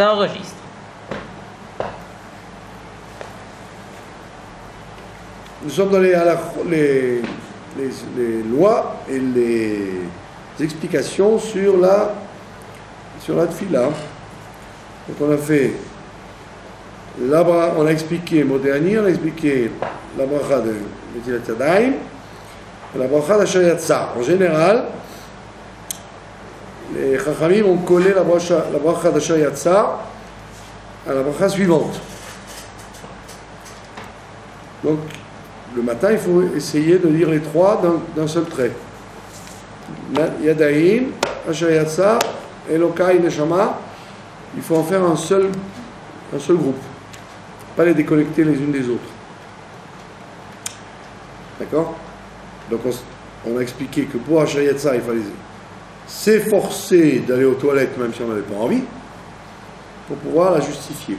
Ça enregistre. Nous sommes dans les lois et les explications sur la tefila. Donc on a fait on a expliqué Modéani, on a expliqué la bracha de Netilat Yadayim et la bracha d'Asher Yatsa. En général, les Chachamim ont collé la bracha d'Asher Yatsa à la bracha suivante. Donc le matin, il faut essayer de lire les trois d'un seul trait. Yadayim, Asher Yatsa, Elokai, Neshama. Il faut en faire un seul groupe. Pas les déconnecter les unes des autres. D'accord? Donc on a expliqué que pour Asher Yatsa, il fallait s'efforcer d'aller aux toilettes même si on n'avait pas envie, pour pouvoir la justifier.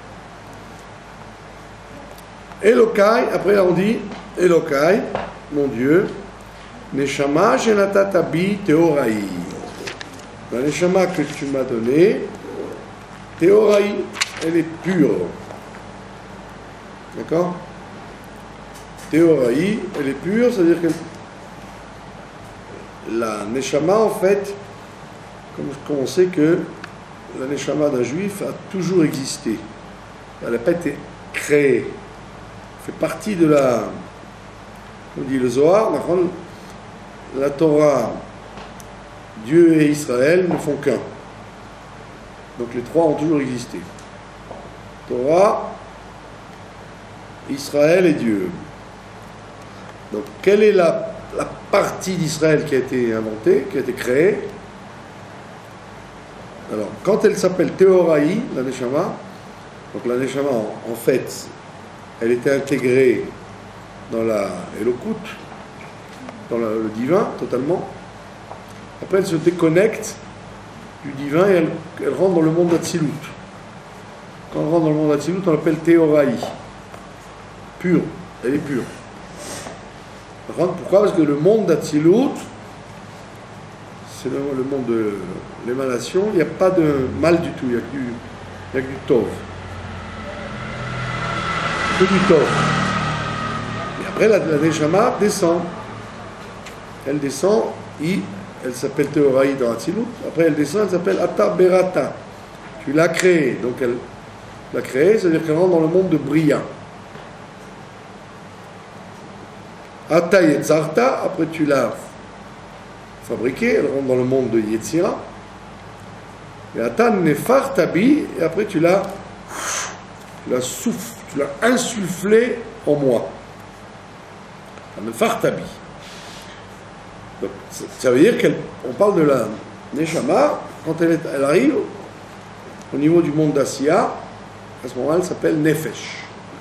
Elokai, après on dit Elokai, mon Dieu, Neshama Shenatata Bi Teorai. La Neshama que tu m'as donnée, Teorai, elle est pure. D'accord? Teorai, elle est pure, c'est-à-dire que la Neshama, en fait, comme on sait que la Neshama d'un juif a toujours existé. Elle n'a pas été créée. Elle fait partie de comme dit le Zohar, la Torah, Dieu et Israël ne font qu'un. Donc les trois ont toujours existé. Torah, Israël et Dieu. Donc quelle est la partie d'Israël qui a été inventée, qui a été créée? Alors, quand elle s'appelle Teoraï, la Neshama, donc la Neshama, en fait, elle était intégrée dans la Elokut, dans le divin, totalement. Après, elle se déconnecte du divin et elle rentre dans le monde d'Atsilut. Quand elle rentre dans le monde d'Atsilut, on l'appelle Teoraï. Pure, elle est pure. Pourquoi? Parce que le monde d'Atsilut, c'est le monde de l'émanation, il n'y a pas de mal du tout, il n'y a que du tov. Que du tov. Et après, la Neshama descend. Elle descend, elle s'appelle Teoraï dans Atsilut. Après, elle descend, elle s'appelle Ata Berata. Tu l'as créée. Donc, elle l'a créée, c'est-à-dire qu'elle rentre dans le monde de Bria. Ata Yetzarta, après tu l'as fabriquée, elle rentre dans le monde de Yetzira. Et Ata Nefartabi, et après tu l'as insufflé en moi. Nefartabi. Donc, ça veut dire qu'on parle de la Neshama, quand elle arrive au niveau du monde d'Asiya, à ce moment-là, elle s'appelle Nefesh.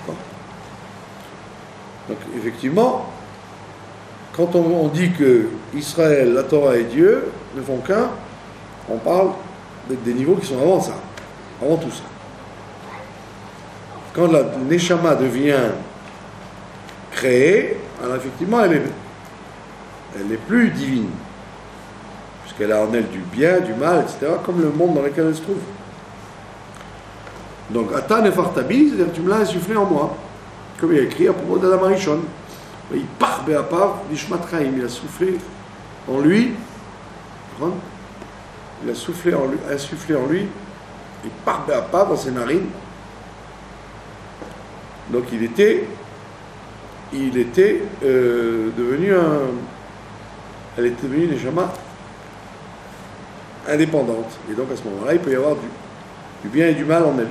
Donc, effectivement, quand on dit que Israël, la Torah et Dieu ne font qu'un, on parle des niveaux qui sont avant ça, avant tout ça. Quand la Neshama devient créée, alors effectivement, elle est plus divine, puisqu'elle a en elle du bien, du mal, etc., comme le monde dans lequel elle se trouve. Donc, Ata Nefartabi, c'est-à-dire tu me l'as insufflé en moi, comme il y a écrit à propos d'Adam Arishon. Il part Béapav, Nishmatraim, il a soufflé en lui, il a soufflé en lui, insufflé en lui, il part Béapav dans ses narines. Donc il était devenu elle était devenue une Neshama indépendante. Et donc à ce moment-là, il peut y avoir du bien et du mal en elle.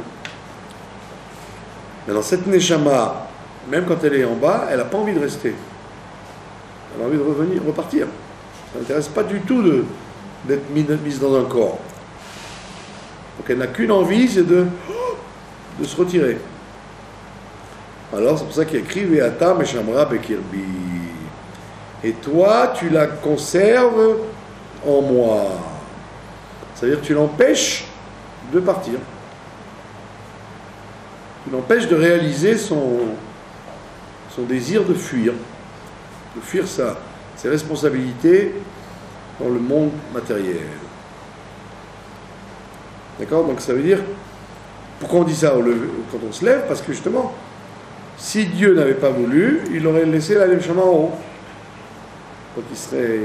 Mais dans cette Neshama, même quand elle est en bas, elle n'a pas envie de rester. Elle a envie de repartir. Ça ne l'intéresse pas du tout d'être mise dans un corps. Donc elle n'a qu'une envie, c'est de se retirer. Alors c'est pour ça qu'il écrit Ve'ata meshamra bekirbi. Et toi, tu la conserves en moi. C'est-à-dire que tu l'empêches de partir. Tu l'empêches de réaliser son désir de fuir ses responsabilités dans le monde matériel. D'accord? Donc ça veut dire Pourquoi on dit ça quand on se lève? Parce que justement, si Dieu n'avait pas voulu, il aurait laissé la Neshama en haut. Donc il serait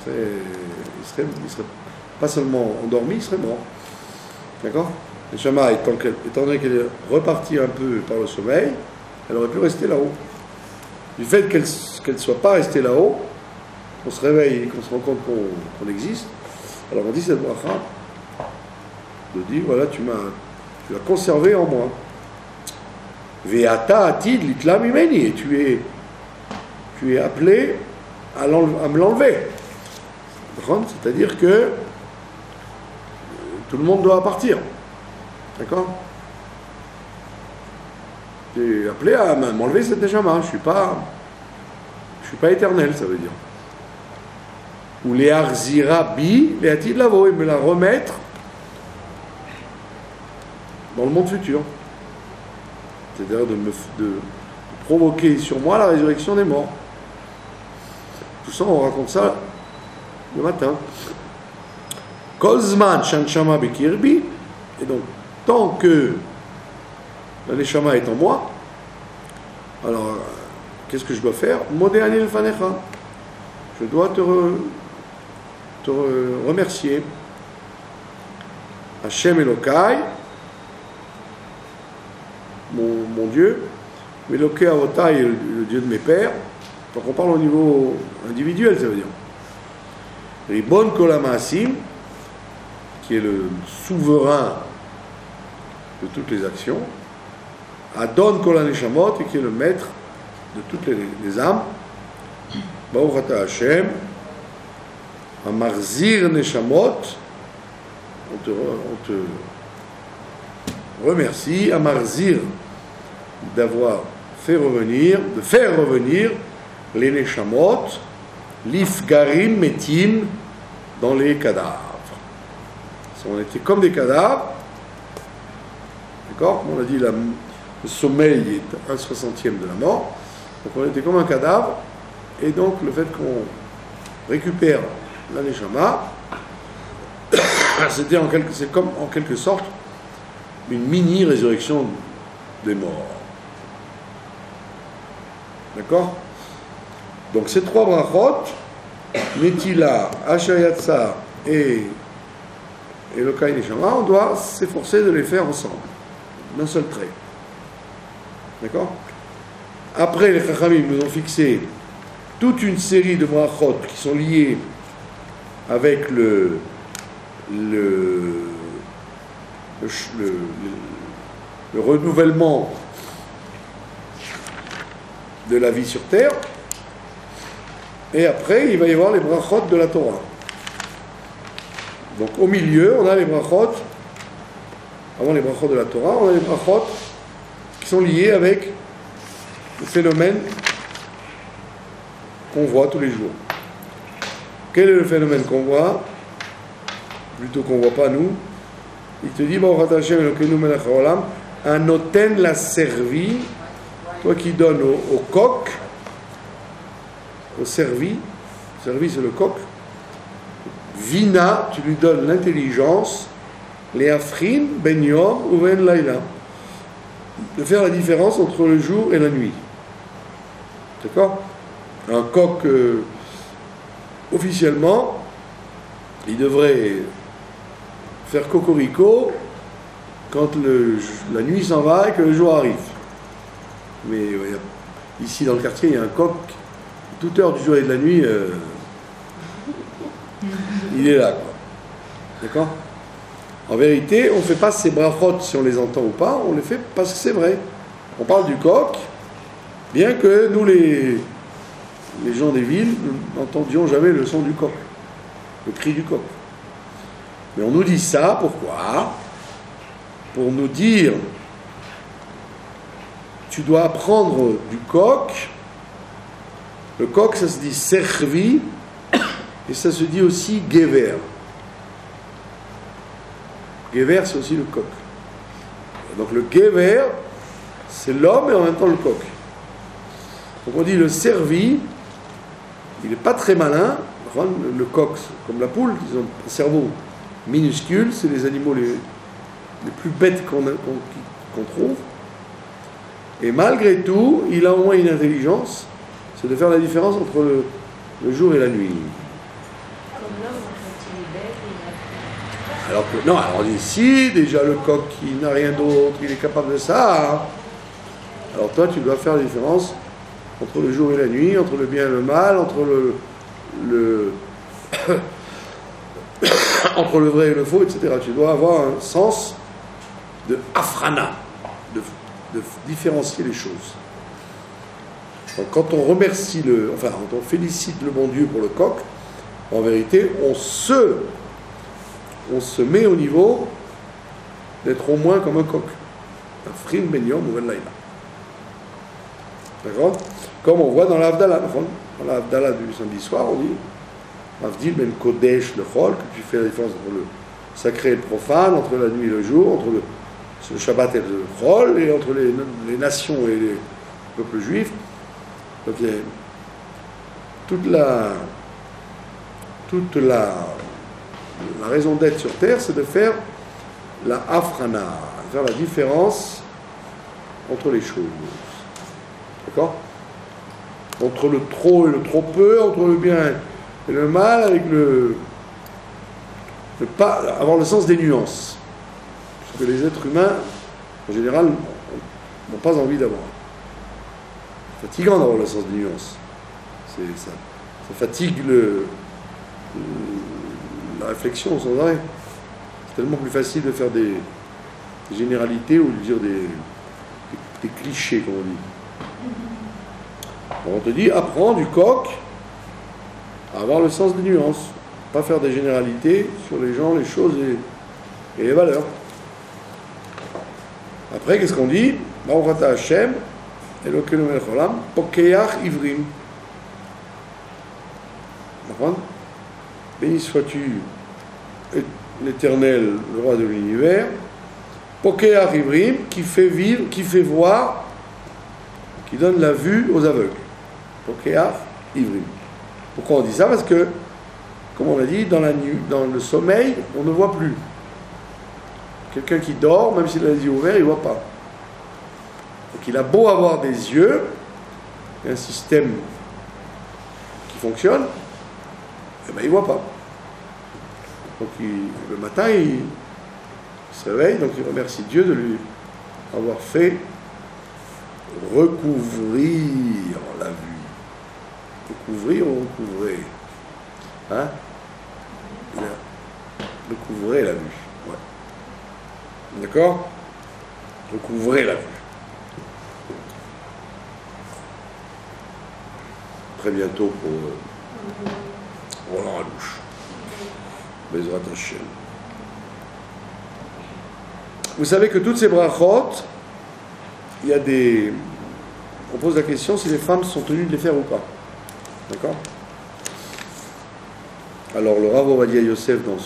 pas seulement endormi, il serait mort. D'accord? La Neshama, étant donné qu'elle est repartie un peu par le sommeil, elle aurait pu rester là-haut. Du fait qu'elle ne soit pas restée là-haut, on se réveille et qu'on se rend compte qu'on existe, alors on dit cette bracha, on dit voilà, tu l'as conservé en moi. Ve'ata atid litla mimeni, et tu es appelé à me l'enlever. C'est-à-dire que tout le monde doit partir. D'accord? Tu es appelé à m'enlever cette neshama. Je suis pas éternel, ça veut dire. Ou les arzira bi, les atid lavo, et me la remettre dans le monde futur. C'est-à-dire de provoquer sur moi la résurrection des morts. Tout ça, on raconte ça le matin. Kozman shanshama bekirbi, et donc, tant que la neshama est en moi, alors, qu'est-ce que je dois faire? Modéani lefanecha. Je dois te remercier. Hashem Elokai, mon Dieu, Elokai Avotai, le Dieu de mes pères. Donc on parle au niveau individuel, ça veut dire. Ribon Kol HaMaasim, qui est le souverain de toutes les actions. Adon Kol HaNeshamot, qui est le maître de toutes les âmes. Baruch Ata Hashem, Amarzir Neshamot, on te remercie, Amarzir, de faire revenir les Neshamot, l'Ifgarim Metim, dans les cadavres. On était comme des cadavres, d'accord? On a dit le sommeil est 1/60e de la mort, donc on était comme un cadavre, et donc le fait qu'on récupère la neshama, c'est comme en quelque sorte une mini-résurrection des morts. D'accord? Donc ces trois brachot, Netila, Asher Yatzar et Elokai Neshama, on doit s'efforcer de les faire ensemble, d'un seul trait. D'accord? Après, les Chachamim nous ont fixé toute une série de brachot qui sont liés avec le renouvellement de la vie sur terre. Et après, il va y avoir les brachot de la Torah. Donc au milieu, on a les brachot, avant les brachot de la Torah, on a les brachot qui sont liés avec le phénomène qu'on voit tous les jours. Quel est le phénomène qu'on voit? Plutôt qu'on ne voit pas nous. Il te dit, un noten l'a servi, toi qui donnes au coq, au servi c'est le coq, Vina, tu lui donnes l'intelligence, les afrin, ben yom ou ben laila, de faire la différence entre le jour et la nuit. D'accord? Un coq, officiellement, il devrait faire cocorico quand la nuit s'en va et que le jour arrive. Mais ici dans le quartier, il y a un coq, toute heure du jour et de la nuit, il est là, quoi. D'accord? En vérité, on ne fait pas ces brachot si on les entend ou pas, on les fait parce que c'est vrai. On parle du coq, bien que nous, les gens des villes, nous n'entendions jamais le son du coq, le cri du coq. Mais on nous dit ça, pourquoi? Pour nous dire, tu dois apprendre du coq. Le coq, ça se dit servi, et ça se dit aussi gever. Gever, c'est aussi le coq. Donc le gever, c'est l'homme et en même temps le coq. Donc on dit le servi, il n'est pas très malin. Le coq, comme la poule, ils ont un cerveau minuscule, c'est les animaux les plus bêtes qu'on trouve. Et malgré tout, il a au moins une intelligence, c'est de faire la différence entre le jour et la nuit. Comme l'homme, en fait, il est bête, il a... Alors que, non, alors ici, déjà le coq qui n'a rien d'autre, il est capable de ça. Hein. Alors toi, tu dois faire la différence entre le jour et la nuit, entre le bien et le mal, entre entre le vrai et le faux, etc. Tu dois avoir un sens de afrana, de différencier les choses. Donc quand on remercie quand on félicite le bon Dieu pour le coq, en vérité, on se met au niveau d'être au moins comme un coq. Un frin benyom ou un laïla. D'accord? Comme on voit dans l'Avdallah. Dans l'Avdallah du samedi soir, on dit Avdil ben Kodesh le Chol, que tu fais la différence entre le sacré et le profane, entre la nuit et le jour, entre le Shabbat et le Chol, et entre les nations et les peuples juifs. Donc, toute la raison d'être sur terre, c'est de faire la afrana, faire la différence entre les choses. D'accord? Entre le trop et le trop peu, entre le bien et le mal, avec pas avoir le sens des nuances. Ce que les êtres humains, en général, n'ont pas envie d'avoir. C'est fatigant d'avoir le sens des nuances. Ça fatigue la réflexion sans arrêt. C'est tellement plus facile de faire des généralités ou de dire des clichés, comme on dit. On te dit, apprends du coq à avoir le sens des nuances, pas faire des généralités sur les gens, les choses et les valeurs. Après, qu'est-ce qu'on dit? Baruch atah Hashem, Elokeinu melech haolam, pokeach ivrim. Béni sois-tu, l'Éternel, le roi de l'univers, pokeach ivrim, qui fait vivre, qui fait voir, qui donne la vue aux aveugles. Pokeach ivrim. Pourquoi on dit ça? Parce que, comme on l'a dit, dans le sommeil, on ne voit plus. Quelqu'un qui dort, même s'il a les yeux ouverts, il ne voit pas. Donc il a beau avoir des yeux, et un système qui fonctionne, eh ben, il ne voit pas. Donc le matin, il se réveille, donc il remercie Dieu de lui avoir fait recouvrir la vue. Recouvrir ou recouvrer? Hein? Il a recouvré la vue. Ouais. D'accord? Recouvrer la vue. Très bientôt pour Roland Alouche. Bezrat Hashem. Vous savez que toutes ces brachot, il y a des... On pose la question si les femmes sont tenues de les faire ou pas. D'accord? Alors le Rav Ovadia Yosef, dans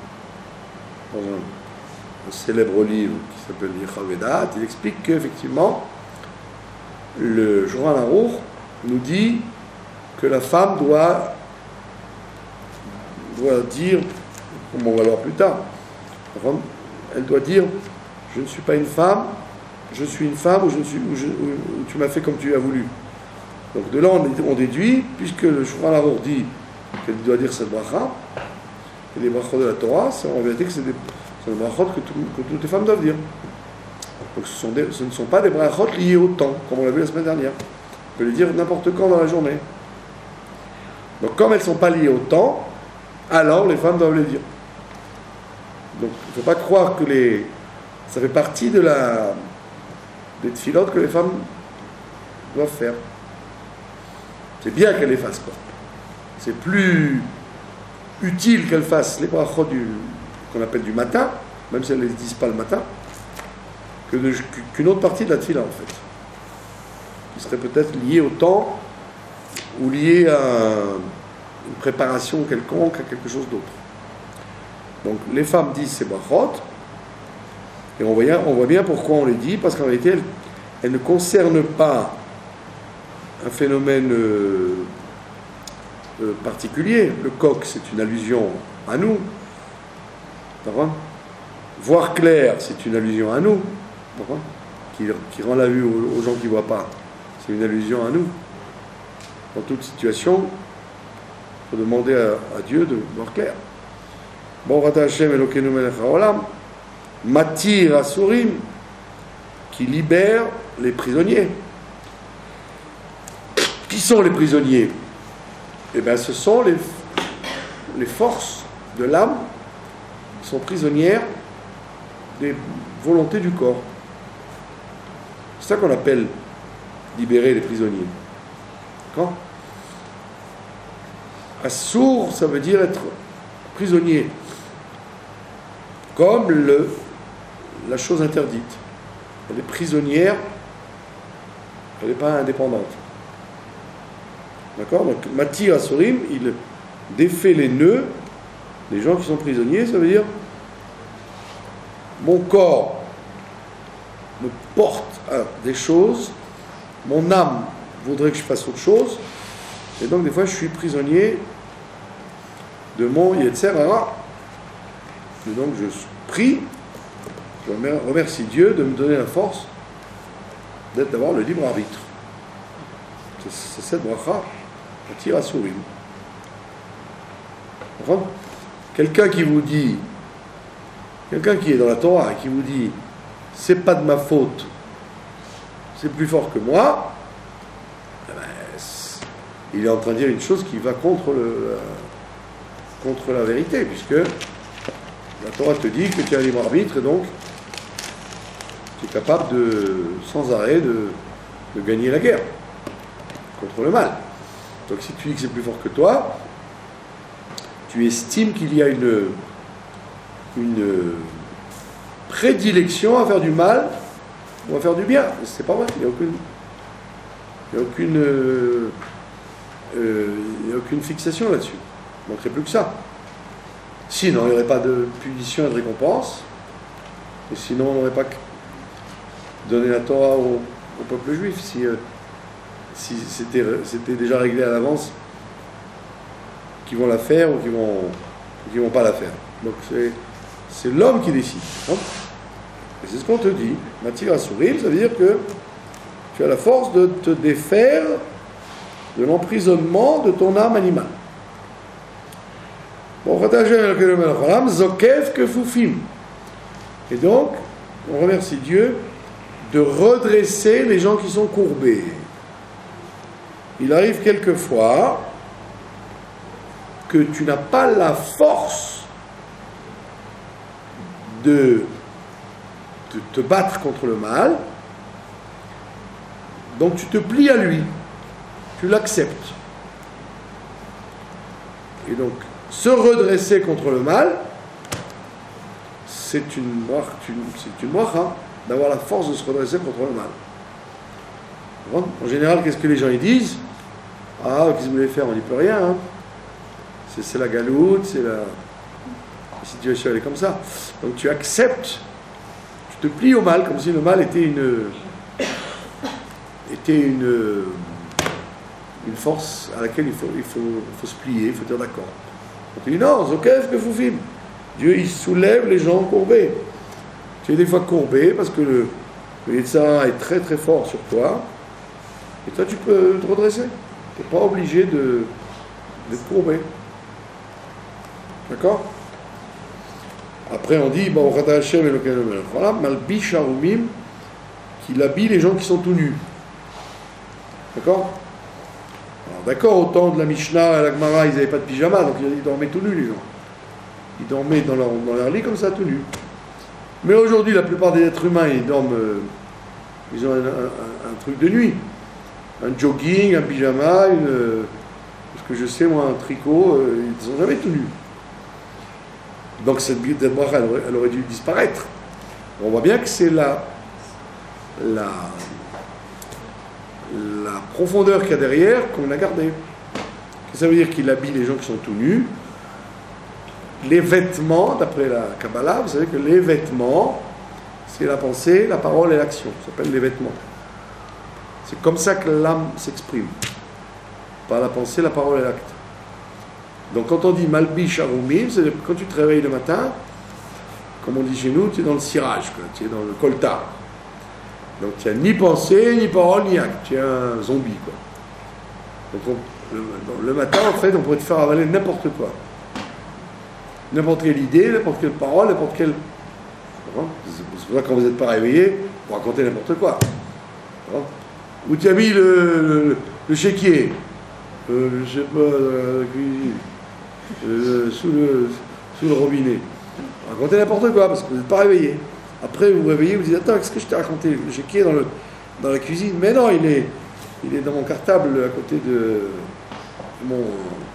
un célèbre livre qui s'appelle Yechavedat, il explique qu'effectivement, le Shulchan Aruch nous dit que la femme doit dire, comme on va le voir plus tard, elle doit dire, je ne suis pas une femme, je suis une femme, ou tu m'as fait comme tu as voulu. Donc de là, on déduit, puisque le Shulchan Aruch dit qu'elle doit dire cette bracha, et les brachot de la Torah, c'est en vérité que c'est des brachot que toutes les femmes doivent dire. Donc ce ne sont pas des brachot liés au temps, comme on l'a vu la semaine dernière. On peut les dire n'importe quand dans la journée. Donc comme elles ne sont pas liées au temps, alors les femmes doivent les dire. Donc il ne faut pas croire que ça fait partie des tfilotes que les femmes doivent faire. C'est bien qu'elles les fassent pas. C'est plus utile qu'elles fassent les brachot qu'on appelle du matin, même si elles ne les disent pas le matin, qu'une autre partie de la tfila en fait, qui serait peut-être liée au temps ou liée à une préparation quelconque, à quelque chose d'autre. Donc les femmes disent ces brachot, et on voit bien pourquoi on les dit, parce qu'en réalité elles ne concernent pas un phénomène particulier. Le coq, c'est une allusion à nous. Voir clair, c'est une allusion à nous. Pourquoi qui rend la vue aux gens qui ne voient pas. C'est une allusion à nous. Dans toute situation, il faut demander à Dieu de voir clair. Bon, Hashem Elokeinu melech haolam, Matir Asurim, qui libère les prisonniers. Qui sont les prisonniers? Eh bien, ce sont les forces de l'âme qui sont prisonnières des volontés du corps. C'est ça qu'on appelle libérer les prisonniers. D'accord? Assour, ça veut dire être prisonnier. Comme la chose interdite. Elle est prisonnière, elle n'est pas indépendante. D'accord? Donc, Matir Asurim, il défait les nœuds des gens qui sont prisonniers, ça veut dire mon corps me porte à des choses, mon âme voudrait que je fasse autre chose, et donc des fois je suis prisonnier de mon Yetzer Hara. Et donc je prie, je remercie Dieu de me donner la force d'avoir le libre arbitre. C'est cette bracha, Matir Asurim. Enfin, quelqu'un qui vous dit, quelqu'un qui est dans la Torah et qui vous dit c'est pas de ma faute, c'est plus fort que moi, eh ben, il est en train de dire une chose qui va contre la vérité, puisque la Torah te dit que tu as un libre arbitre et donc tu es capable sans arrêt de gagner la guerre contre le mal. Donc si tu dis que c'est plus fort que toi, tu estimes qu'il y a une prédilection à faire du mal ou à faire du bien. C'est pas vrai, il n'y a aucune fixation là-dessus. Il ne manquerait plus que ça. Sinon, il n'y aurait pas de punition et de récompense. Et sinon, on n'aurait pas donné la Torah au peuple juif. Si c'était déjà réglé à l'avance qui vont la faire ou qui vont pas la faire. Donc c'est l'homme qui décide. Hein, et c'est ce qu'on te dit. Matir Asurim, ça veut dire que tu as la force de te défaire de l'emprisonnement de ton âme animale. Bon, Zokev Kefufim. Et donc, on remercie Dieu de redresser les gens qui sont courbés. Il arrive quelquefois que tu n'as pas la force de te battre contre le mal, donc tu te plies à lui, tu l'acceptes. Et donc, se redresser contre le mal, c'est une bracha, d'avoir la force de se redresser contre le mal. Bon, en général, qu'est-ce que les gens ils disent? Ah, qu'est-ce que vous voulez faire? On n'y peut rien. Hein. C'est la galoute, la situation elle est comme ça. Donc tu acceptes, tu te plies au mal, comme si le mal était une force à laquelle il faut se plier, il faut dire d'accord. Donc tu dis non, Zokev Kefufim. Dieu il soulève les gens courbés. Tu es des fois courbé parce que le Yetzirah est très très fort sur toi. Et toi tu peux te redresser. Tu n'es pas obligé d'être courbé. D'accord? Après on dit, bon, Hashem Elokeinu melech haolam, Malbish Harumim, qu'il habille les gens qui sont tout nus. D'accord? Alors d'accord, au temps de la Mishnah et la Gemara, ils n'avaient pas de pyjama, donc ils dormaient tout nus les gens. Ils dormaient dans leur lit comme ça, tout nus. Mais aujourd'hui, la plupart des êtres humains, ils dorment, ils ont un truc de nuit. Un jogging, un pyjama, parce que je sais, moi, un tricot, ils ne sont jamais tout nus. Donc cette bracha, elle aurait dû disparaître. On voit bien que c'est la profondeur qu'il y a derrière qu'on a gardée. Ça veut dire qu'il habille les gens qui sont tout nus. Les vêtements, d'après la Kabbalah, vous savez que les vêtements, c'est la pensée, la parole et l'action. Ça s'appelle les vêtements. C'est comme ça que l'âme s'exprime. Par la pensée, la parole et l'acte. Donc quand on dit Malbish Harumim, c'est quand tu te réveilles le matin, comme on dit chez nous, tu es dans le cirage, quoi. Tu es dans le coltard. Donc tu n'as ni pensée, ni parole, ni acte. Tu es un zombie, quoi. Donc le matin, en fait, on pourrait te faire avaler n'importe quoi. N'importe quelle idée, n'importe quelle parole, n'importe quelle... C'est pour ça que quand vous n'êtes pas réveillé, vous racontez n'importe quoi. Où tu as mis le chéquier, je sais pas, la cuisine, sous le robinet. Vous racontez n'importe quoi parce que vous n'êtes pas réveillé. Après, vous vous réveillez, vous dites attends, qu'est-ce que je t'ai raconté? Le chéquier dans la cuisine. Mais non, il est dans mon cartable à côté de mon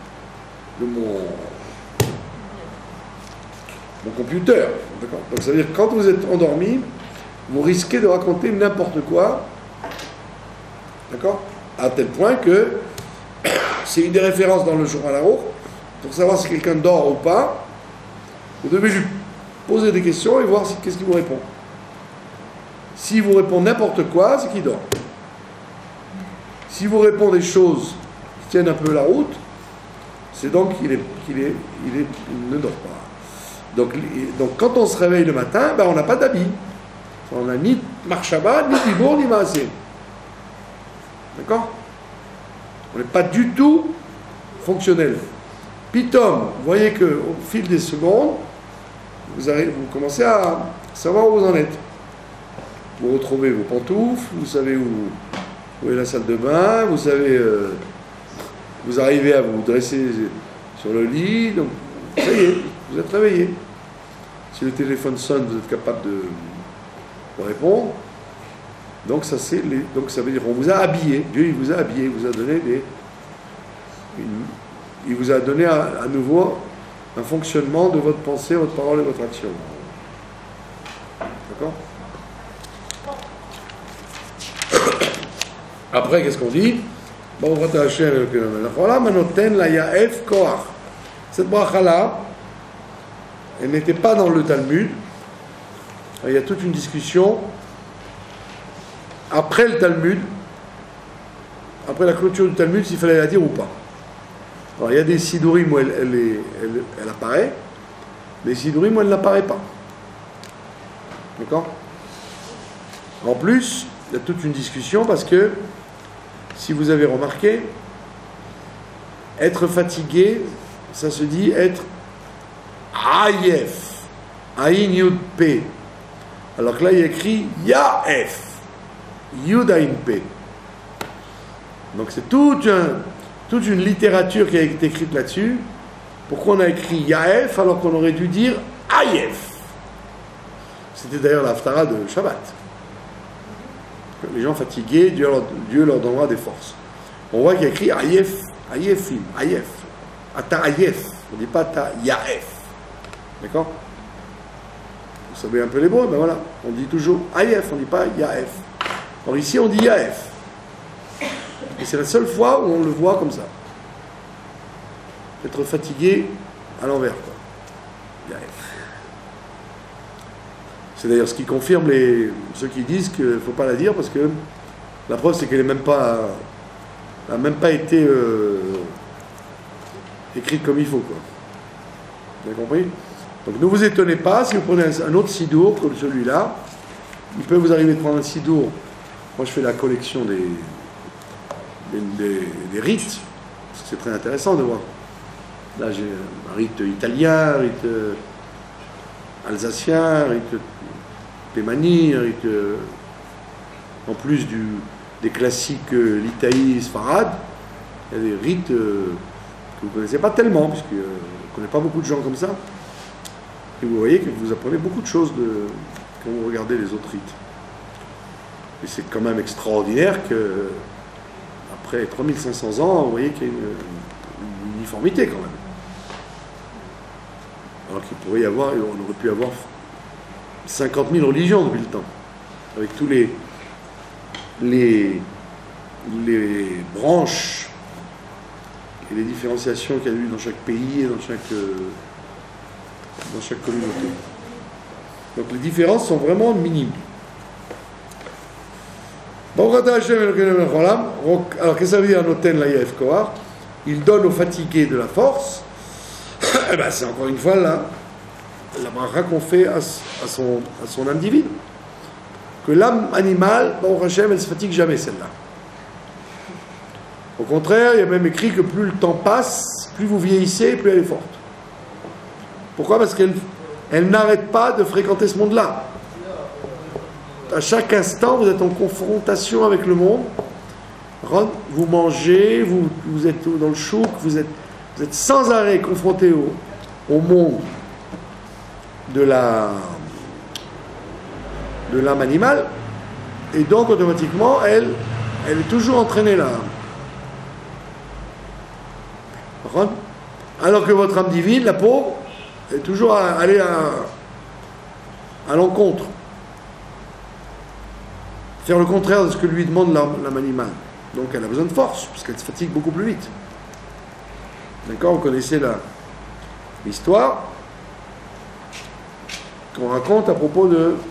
computer. D'accord. Donc ça veut dire que quand vous êtes endormi, vous risquez de raconter n'importe quoi. D'accord. À tel point que c'est une des références dans le Shulchan Aruch pour savoir si quelqu'un dort ou pas. Vous devez lui poser des questions et voir qu'est-ce qu'il vous répond. S'il vous répond n'importe quoi, c'est qu'il dort. Si vous répond des choses qui tiennent un peu la route, c'est donc qu'il ne dort pas. Donc quand on se réveille le matin, ben on n'a pas d'habit. On n'a ni marchaba, ni tibour, ni maasé. D'accord? On n'est pas du tout fonctionnel. Pitom, vous voyez qu'au fil des secondes, vous commencez à savoir où vous en êtes. Vous retrouvez vos pantoufles, vous savez où est la salle de bain, vous savez, vous arrivez à vous dresser sur le lit, donc ça y est, vous êtes réveillé. Si le téléphone sonne, vous êtes capable de répondre. Donc ça veut dire qu'on vous a habillé. Dieu il vous a habillé, il vous a donné il vous a donné à nouveau un fonctionnement de votre pensée, votre parole et votre action. D'accord? Après, qu'est-ce qu'on dit? Cette bracha-là, elle n'était pas dans le Talmud. Il y a toute une discussion après le Talmud, après la clôture du Talmud, s'il fallait la dire ou pas. Alors il y a des sidurim où elle apparaît, des sidurim où elle n'apparaît pas. D'accord? En plus, il y a toute une discussion parce que, si vous avez remarqué, être fatigué, ça se dit être Ayef, Ayin Yud P. Alors que là, il y a écrit Yaef, Yud Ayin P. Donc c'est toute une littérature qui a été écrite là-dessus. Pourquoi on a écrit Yaef alors qu'on aurait dû dire Ayef? C'était d'ailleurs l'Haftara de Shabbat. Les gens fatigués, Dieu leur donnera des forces. On voit qu'il y a écrit Ayef, Ayefim, Ayef. Ata Ayef, on ne dit pas Ata Yaef. D'accord? Vous savez un peu l'hébreu, ben voilà. On dit toujours Ayef, on ne dit pas Yaef. Alors ici on dit Yaef. Et c'est la seule fois où on le voit comme ça. Être fatigué à l'envers, quoi. Yaef. C'est d'ailleurs ce qui confirme ceux qui disent qu'il ne faut pas la dire parce que la preuve c'est qu'elle n'a même pas été écrite comme il faut, quoi. Vous avez compris? Donc ne vous étonnez pas si vous prenez un autre sidour comme celui-là. Il peut vous arriver de prendre un sidour. Moi je fais la collection des rites, parce que c'est très intéressant de voir. Là j'ai un rite italien, un rite alsacien, un rite thémani, un rite en plus des classiques l'Itaï, Sfarad. Il y a des rites que vous ne connaissez pas tellement, puisque je ne connais pas beaucoup de gens comme ça. Et vous voyez que vous apprenez beaucoup de choses quand vous regardez les autres rites. Et c'est quand même extraordinaire que après 3500 ans, vous voyez qu'il y a une uniformité quand même. Alors qu'il pourrait y avoir, on aurait pu avoir 50 000 religions depuis le temps, avec tous les branches et les différenciations qu'il y a eu dans chaque pays et dans chaque communauté. Donc les différences sont vraiment minimes. Alors qu'est-ce que ça veut dire Noten la Yaef Kohar? Il donne aux fatigués de la force. Eh ben, c'est encore une fois là la bracha qu'on fait à son âme divine. Que l'âme animale, Baruch Hashem, elle ne se fatigue jamais, celle-là. Au contraire, il y a même écrit que plus le temps passe, plus vous vieillissez, plus elle est forte. Pourquoi? Parce qu'elle n'arrête pas de fréquenter ce monde-là. À chaque instant, vous êtes en confrontation avec le monde. Vous mangez, vous êtes dans le chouk, vous êtes sans arrêt confronté au monde de l'âme animale, et donc automatiquement elle est toujours entraînée là. Alors que votre âme divine, la pauvre, est toujours allée à l'encontre, faire le contraire de ce que lui demande l'âme animale. Donc elle a besoin de force, puisqu'elle se fatigue beaucoup plus vite. D'accord? Vous connaissez l'histoire qu'on raconte à propos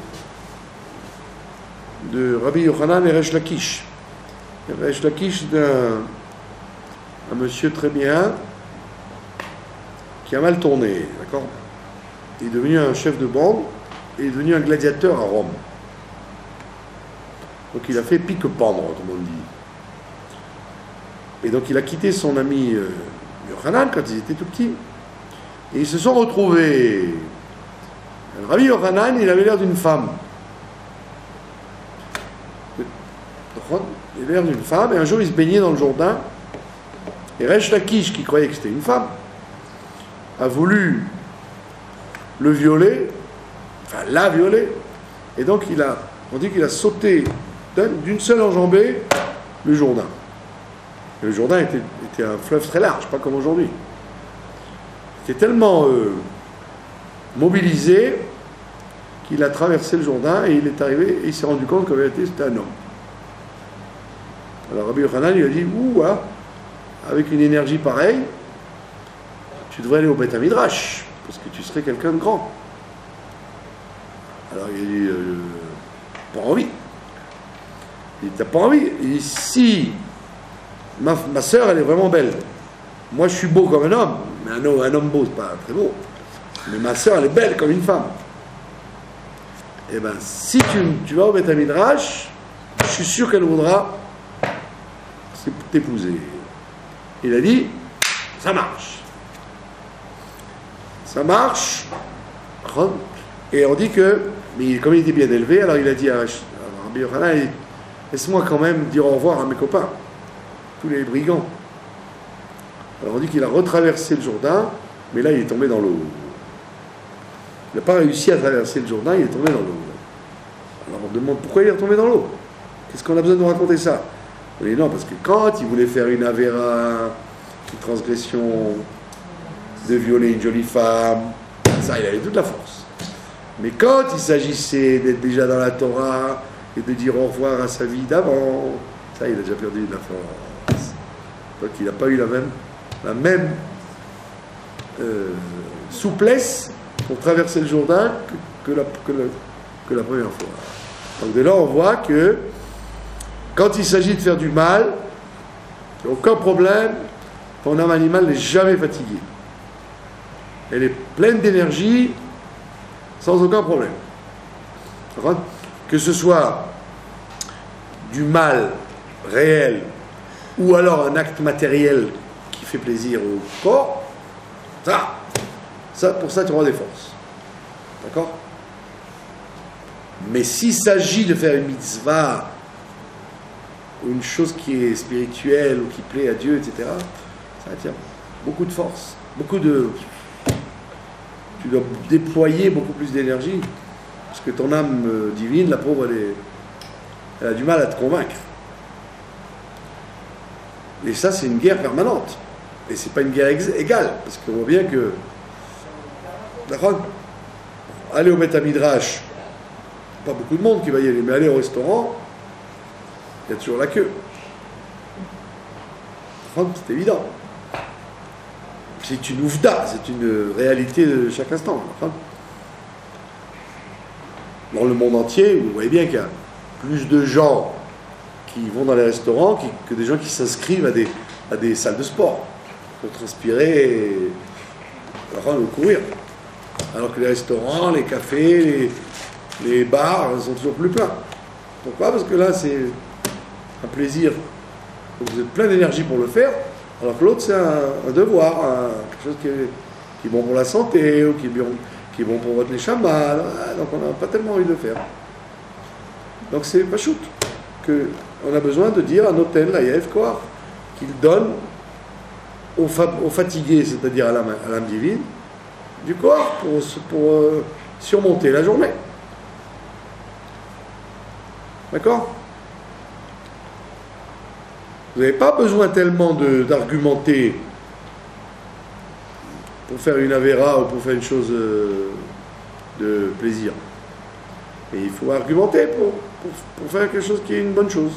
de Rabbi Yochanan et Resh Lakish. Resh Lakish est un monsieur très bien qui a mal tourné, d'accord? Il est devenu un chef de bande et il est devenu un gladiateur à Rome. Donc il a fait pique-pendre, comme on dit. Et donc il a quitté son ami Yochanan quand ils étaient tout petits. Et ils se sont retrouvés. Rabbi Yochanan, il avait l'air d'une femme. Il avait l'air d'une femme, et un jour il se baignait dans le Jourdain. Et Resh Lakish, qui croyait que c'était une femme, a voulu le violer, enfin la violer. Et donc on dit qu'il a sauté d'une seule enjambée le Jourdain. Et le Jourdain était un fleuve très large, pas comme aujourd'hui. Il était tellement mobilisé qu'il a traversé le Jourdain et il est arrivé et il s'est rendu compte qu'en vérité c'était un homme. Alors Rabbi Yochanan lui a dit, ouah, avec une énergie pareille, tu devrais aller au Beth Midrash, parce que tu serais quelqu'un de grand. Alors il a dit, pas envie. Il dit, t'as pas envie? Il dit, si ma sœur, elle est vraiment belle. Moi, je suis beau comme un homme, mais un homme beau, c'est pas très beau. Mais ma sœur, elle est belle comme une femme. Eh bien, si tu vas au Beth Midrash, je suis sûr qu'elle voudra t'épouser. Il a dit, ça marche. Ça marche. Et on dit que, mais comme il était bien élevé, alors il a dit à Rabbi Yochanan, laisse-moi quand même dire au revoir à mes copains, tous les brigands. Alors on dit qu'il a retraversé le Jourdain, mais là il est tombé dans l'eau. Il n'a pas réussi à traverser le Jourdain, il est tombé dans l'eau. Alors on demande pourquoi il est retombé dans l'eau. Qu'est-ce qu'on a besoin de nous raconter ça? On dit non, parce que quand il voulait faire une avéra, une transgression, de violer une jolie femme, ça il avait toute la force. Mais quand il s'agissait d'être déjà dans la Torah et de dire au revoir à sa vie d'avant, ça il a déjà perdu de la force. Donc il n'a pas eu la même souplesse pour traverser le Jourdain que la première fois. Donc de là on voit que quand il s'agit de faire du mal, il n'y a aucun problème, ton âme animale n'est jamais fatiguée. Elle est pleine d'énergie sans aucun problème. Que ce soit du mal réel ou alors un acte matériel qui fait plaisir au corps, pour ça tu auras des forces. D'accord? Mais s'il s'agit de faire une mitzvah, ou une chose qui est spirituelle, ou qui plaît à Dieu, etc., ça tient beaucoup de force, tu dois déployer beaucoup plus d'énergie, parce que ton âme divine, la pauvre, elle a du mal à te convaincre. Et ça, c'est une guerre permanente. Et c'est pas une guerre égale, parce qu'on voit bien que aller au Beth Midrash, pas beaucoup de monde qui va y aller, mais aller au restaurant, il y a toujours la queue. C'est évident. C'est une oufda, c'est une réalité de chaque instant. Dans le monde entier, vous voyez bien qu'il y a plus de gens qui vont dans les restaurants que des gens qui s'inscrivent à des salles de sport pour transpirer et courir. Alors que les restaurants, les cafés, les bars sont toujours plus pleins. Pourquoi? Parce que là, c'est un plaisir. Vous êtes plein d'énergie pour le faire, alors que l'autre, c'est un devoir, quelque chose qui est bon pour la santé, ou qui est bon pour votre neshama. Donc on n'a pas tellement envie de le faire. Donc c'est pas choute qu'on a besoin de dire à Noten, la Yaef Koach, qu'il donne aux fatigués, c'est-à-dire à l'âme divine, du corps pour surmonter la journée. D'accord? Vous n'avez pas besoin tellement d'argumenter pour faire une avéra ou pour faire une chose de plaisir. Et il faut argumenter pour faire quelque chose qui est une bonne chose.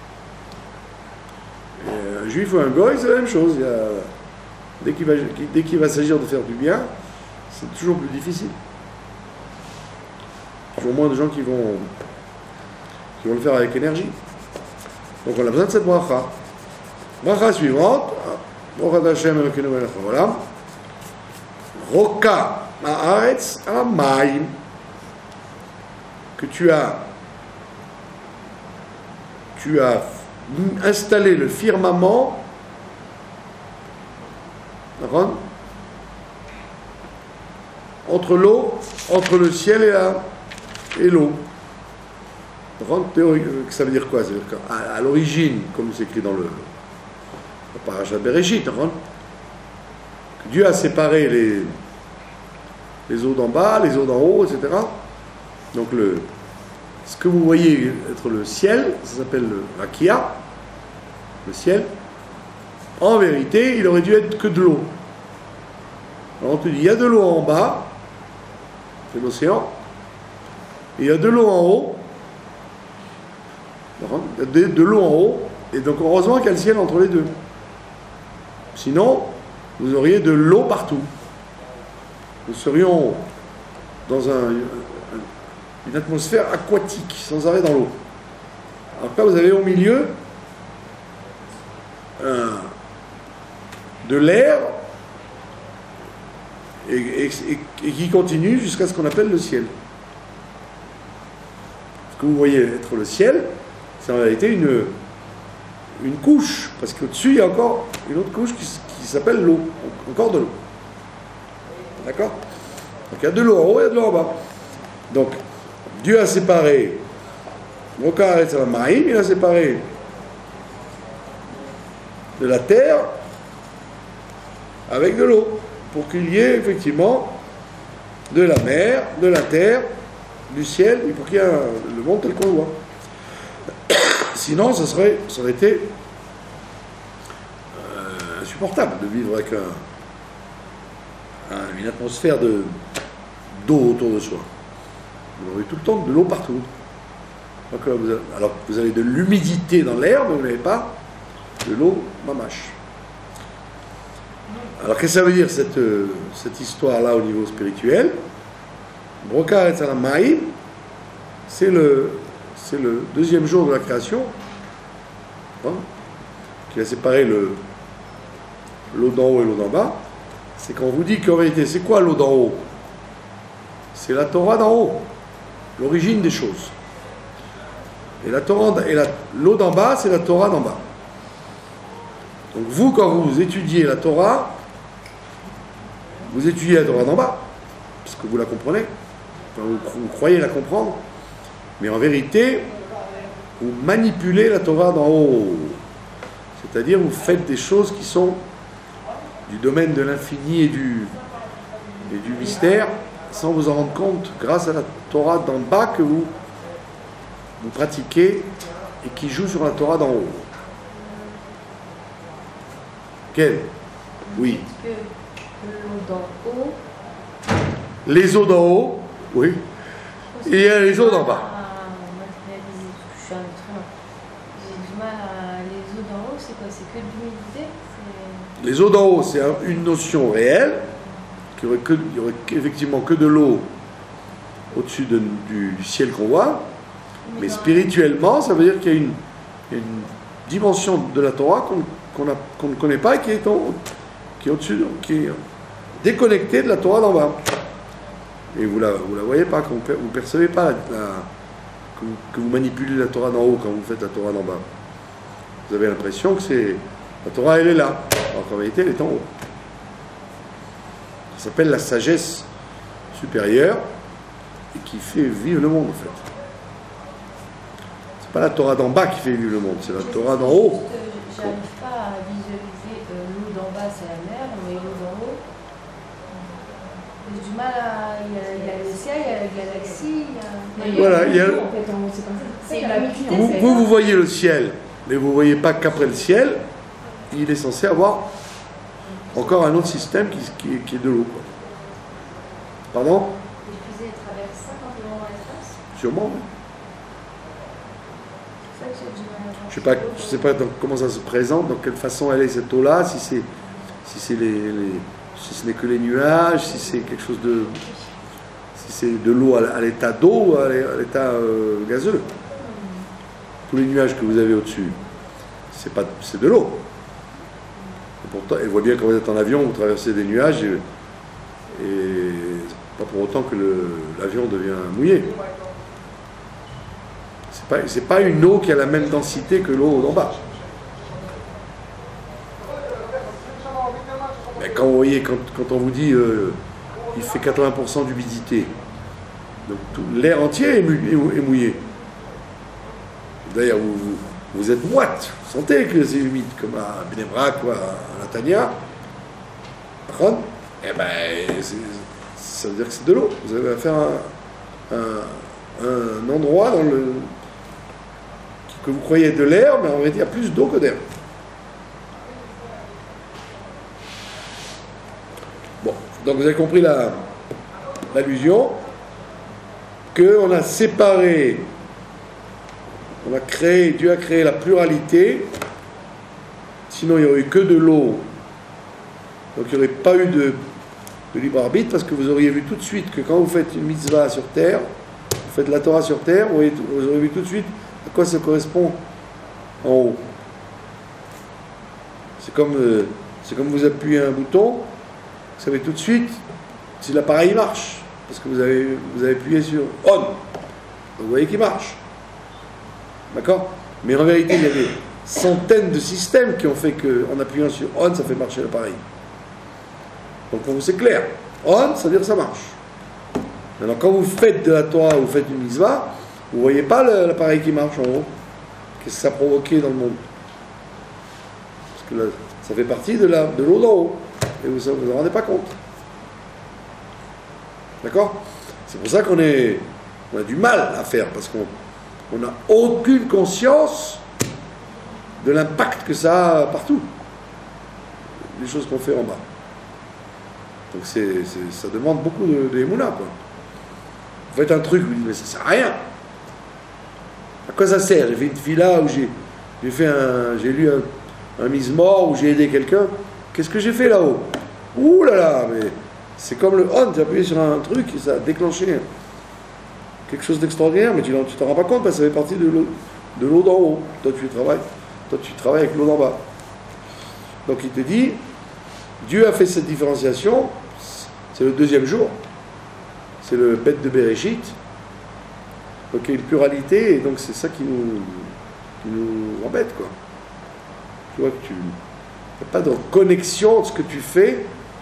Et un juif ou un goy, c'est la même chose. Dès qu'il va s'agir de faire du bien, c'est toujours plus difficile. Toujours moins de gens qui vont le faire avec énergie. Donc on a besoin de cette bracha. Bracha suivante. Bracha Hashem Elokeinu melech haolam. Roka haaretz ha'mayim. Que tu as installé le firmament entre l'eau, entre le ciel et l'eau. Ça veut dire quoi? Ça veut dire qu'à l'origine, comme c'est écrit dans le parashat Bereshit, que Dieu a séparé les eaux d'en bas, les eaux d'en haut, etc. Donc ce que vous voyez être le ciel, ça s'appelle le rakia, le ciel. En vérité, il aurait dû être que de l'eau. Alors on te dit, il y a de l'eau en bas, c'est l'océan, et il y a de l'eau en haut, il y a de l'eau en haut, et donc heureusement qu'il y a le ciel entre les deux. Sinon, vous auriez de l'eau partout. Nous serions dans une atmosphère aquatique, sans arrêt dans l'eau. Alors là, vous avez au milieu de l'air et qui continue jusqu'à ce qu'on appelle le ciel. Ce que vous voyez être le ciel, c'est en réalité une couche, parce qu'au-dessus, il y a encore une autre couche qui s'appelle l'eau, encore de l'eau. D'accord? Donc il y a de l'eau en haut, il y a de l'eau en bas. Donc, Dieu a séparé, il a séparé de la terre avec de l'eau, pour qu'il y ait effectivement de la mer, de la terre, du ciel, et pour qu'il y ait le monde tel qu'on le voit. Sinon, ça aurait été insupportable de vivre avec une atmosphère d'eau autour de soi. Vous avez tout le temps de l'eau partout. Donc, alors vous avez de l'humidité dans l'air, mais vous n'avez pas de l'eau mamache. Alors qu'est-ce que ça veut dire cette histoire-là au niveau spirituel? Broka et Salamai, c'est le deuxième jour de la création, qui a séparé l'eau d'en haut et l'eau d'en bas. C'est quand on vous dit qu'en vérité, c'est quoi l'eau d'en haut? C'est la Torah d'en haut, l'origine des choses. Et l'eau d'en bas, c'est la Torah d'en bas. Donc vous, quand vous étudiez la Torah, vous étudiez la Torah d'en bas, parce que vous la comprenez, enfin, vous croyez la comprendre, mais en vérité, vous manipulez la Torah d'en haut. C'est-à-dire, vous faites des choses qui sont du domaine de l'infini et du mystère, sans vous en rendre compte, grâce à la Torah d'en bas que vous pratiquez et qui joue sur la Torah d'en haut. Quelle? Oui. L'eau d'en haut. Les eaux d'en haut, oui. Et il y a les eaux d'en bas. Je suis un être humain. J'ai du mal à... Les eaux d'en haut, c'est quoi? C'est que de l'humidité? Les eaux d'en haut, c'est une notion réelle, qu'il n'y aurait effectivement que de l'eau au-dessus du ciel qu'on voit, mais spirituellement, ça veut dire qu'il y a une dimension de la Torah qu'on ne connaît pas et qui est au-dessus, qui est déconnectée de la Torah d'en bas. Et vous la voyez pas, vous ne percevez pas que vous manipulez la Torah d'en haut quand vous faites la Torah d'en bas. Vous avez l'impression que la Torah, elle est là, alors qu'en réalité, elle est en haut. Ça s'appelle la sagesse supérieure et qui fait vivre le monde, en fait. C'est pas la Torah d'en bas qui fait vivre le monde, c'est la Torah d'en haut. J'arrive pas à visualiser l'eau d'en bas, c'est la mer, mais l'eau d'en haut. J'ai du mal à. Il y a le ciel, il y a la galaxie. Voilà, il y a... C'est la vitesse. Vous voyez le ciel, mais vous ne voyez pas qu'après le ciel, il est censé avoir encore un autre système qui est de l'eau. Pardon? Les fusées traversent ça quand ils vont dans l'espace? Sûrement, oui. C'est ça que j'ai du mal à voir. Je sais pas comment ça se présente, dans quelle façon elle est cette eau-là, si ce n'est que les nuages, si c'est quelque chose de... si c'est de l'eau à l'état d'eau ou à l'état gazeux. Tous les nuages que vous avez au-dessus, c'est de l'eau. Et pourtant, elle voit bien quand vous êtes en avion, vous traversez des nuages et c'est pas pour autant que l'avion devient mouillé. C'est pas une eau qui a la même densité que l'eau d'en bas. Mais quand vous voyez, quand on vous dit il fait 80% d'humidité, donc l'air entier est mouillé. D'ailleurs, vous êtes moite, vous sentez que c'est humide, comme à Bnei Brak ou à Natania. Par contre, eh ben, ça veut dire que c'est de l'eau. Vous avez affaire à un endroit que vous croyez de l'air, mais en réalité, il y a plus d'eau que d'air. Bon, donc vous avez compris l'allusion, qu'on a séparé, Dieu a créé la pluralité, sinon il n'y aurait eu que de l'eau, donc il n'y aurait pas eu de libre arbitre, parce que vous auriez vu tout de suite que quand vous faites une mitzvah sur terre, vous faites la Torah sur terre, vous aurez vu tout de suite à quoi ça correspond en haut. C'est comme vous appuyez un bouton, vous savez tout de suite si l'appareil marche, parce que vous avez appuyé sur on, donc vous voyez qu'il marche. D'accord? Mais en vérité, il y a des centaines de systèmes qui ont fait qu'en appuyant sur on, ça fait marcher l'appareil. Donc pour vous, c'est clair. On, ça veut dire que ça marche. Maintenant, quand vous faites de la Torah ou vous faites une mitzvah, vous ne voyez pas l'appareil qui marche en haut. Qu'est-ce que ça a provoqué dans le monde? Parce que là, ça fait partie de l'eau d'en haut. Et vous ne vous en rendez pas compte. D'accord? C'est pour ça qu'on a du mal à faire, parce qu'on n'a aucune conscience de l'impact que ça a partout. Les choses qu'on fait en bas. Donc ça demande beaucoup d'émouna, quoi. Vous faites un truc, vous dites, mais ça sert à rien. À quoi ça sert? J'ai fait une fila où j'ai lu un mise-mort, où j'ai aidé quelqu'un. Qu'est-ce que j'ai fait là-haut? Ouh là là, mais c'est comme le on, tu as appuyé sur un truc et ça a déclenché quelque chose d'extraordinaire, mais tu t'en rends pas compte parce que ça fait partie de l'eau d'en haut. Toi tu travailles avec l'eau d'en bas. Donc il te dit, Dieu a fait cette différenciation, c'est le deuxième jour, c'est le Beth de Bereshit, donc il y a une pluralité, et donc c'est ça qui nous embête, quoi. Tu vois que tu n'as pas de connexion de ce que tu fais,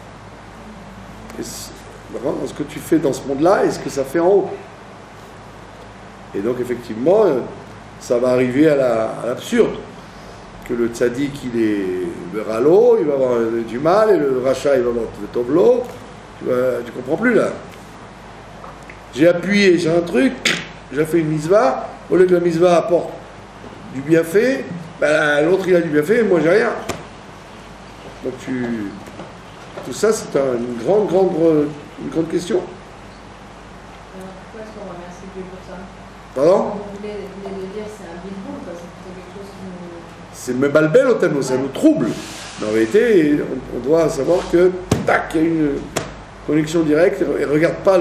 dans ce que tu fais dans ce monde-là et ce que ça fait en haut. Et donc effectivement, ça va arriver à l'absurde. Que le tzaddik, il verra l'eau, il va avoir du mal, et le rachat, il va avoir le tovlo. Tu comprends plus là. J'ai appuyé sur un truc, j'ai fait une mitzvah, au lieu que la mitzvah apporte du bienfait, ben, l'autre il a du bienfait, et moi j'ai rien. Donc tout ça c'est une grande question. Alors pourquoi est-ce qu'on remercie Dieu pour ça? Pardon? Vous voulez le dire, c'est un bilboul, quoi. C'est quelque chose qui nous... C'est me balbel au thème, ça nous trouble. Mais en vérité, on doit savoir que, tac, il y a une connexion directe, et regarde pas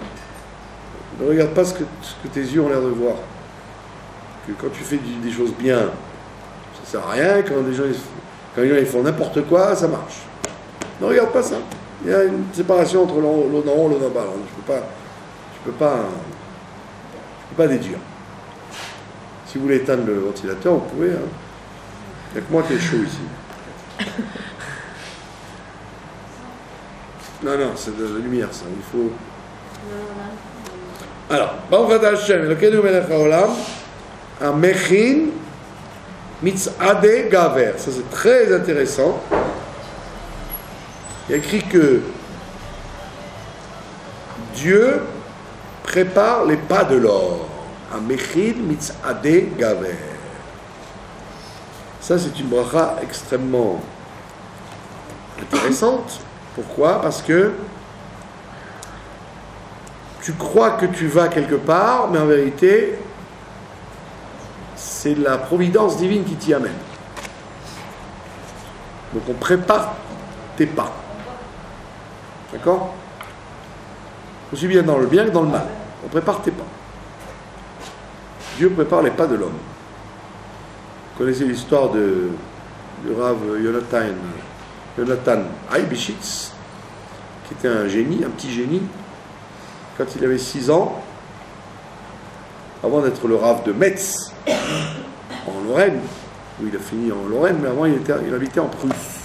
ce que tes yeux ont l'air de voir. Que quand tu fais des choses bien, ça sert à rien, quand les gens ils font n'importe quoi, ça marche. Ne regarde pas ça. Il y a une séparation entre l'eau d'en haut et l'eau d'en bas. Alors, peux pas déduire. Si vous voulez éteindre le ventilateur, vous pouvez. Hein. Il n'y a que moi qui est chaud ici. Non, c'est de la lumière, ça. Il faut. Alors, Baruch Hashem, Elokeinu melech haolam, Amechin mitzadeh gaver. Ça, c'est très intéressant. Il y a écrit que Dieu prépare les pas de l'or. Amechin mitzadeh gaver. Ça, c'est une bracha extrêmement intéressante. Pourquoi? Parce que tu crois que tu vas quelque part, mais en vérité, c'est la providence divine qui t'y amène. Donc on prépare tes pas. D'accord? Aussi bien dans le bien que dans le mal. On prépare tes pas. Dieu prépare les pas de l'homme. Vous connaissez l'histoire du Rav Yonatan Eibishitz, qui était un génie, un petit génie. Quand il avait 6 ans, avant d'être le Rav de Metz, en Lorraine, où il a fini en Lorraine, mais avant il habitait en Prusse,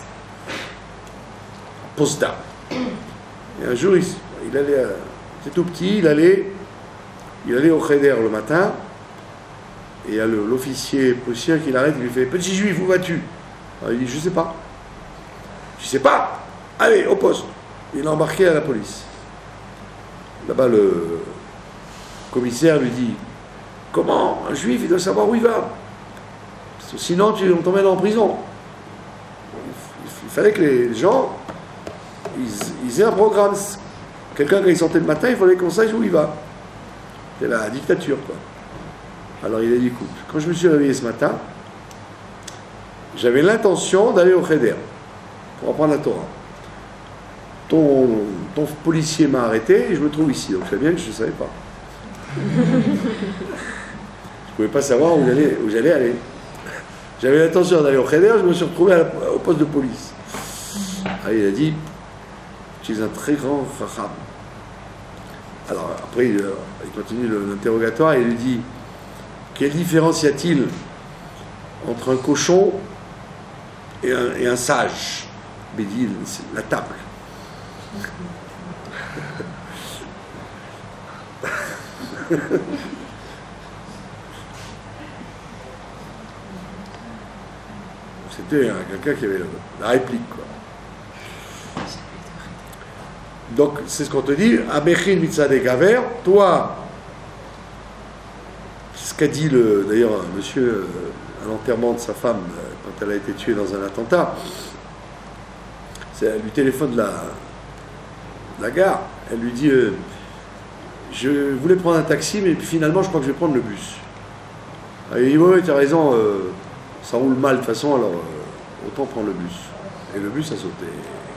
à Potsdam. Et un jour, il allait, c'était tout petit, il allait au Cheder le matin, et il y a l'officier prussien qui l'arrête, il lui fait « Petit juif, où vas-tu » Alors il dit « Je sais pas. » « Je sais pas. Allez, au poste. » Il l'a embarqué à la police. Là-bas, le commissaire lui dit « Comment? Un juif, il doit savoir où il va. Sinon, on t'emmène en prison. » Il fallait que les gens, ils aient un programme. Quelqu'un, quand il sortait le matin, il fallait qu'on sache où il va. C'est la dictature, quoi. Alors il a dit « Écoute, quand je me suis réveillé ce matin, j'avais l'intention d'aller au Cheder pour apprendre la Torah. Ton policier m'a arrêté et je me trouve ici. Donc c'est bien que je ne savais pas. Je ne pouvais pas savoir où j'allais aller. J'avais l'intention d'aller au Cheder, je me suis retrouvé au poste de police. Alors, il a dit, tu es un très grand chacham. Alors après, il continue l'interrogatoire et il lui dit, quelle différence y a-t-il entre un cochon et un sage? Mais il dit, c'est la table. C'était quelqu'un qui avait la réplique, quoi. Donc, c'est ce qu'on te dit, Amechin mitzadeh gaver, toi, ce qu'a dit d'ailleurs un monsieur à l'enterrement de sa femme quand elle a été tuée dans un attentat, elle lui téléphone de la gare, elle lui dit je voulais prendre un taxi, mais puis finalement je crois que je vais prendre le bus. Il dit oui, tu as raison, ça roule mal de toute façon, alors autant prendre le bus. Et le bus a sauté.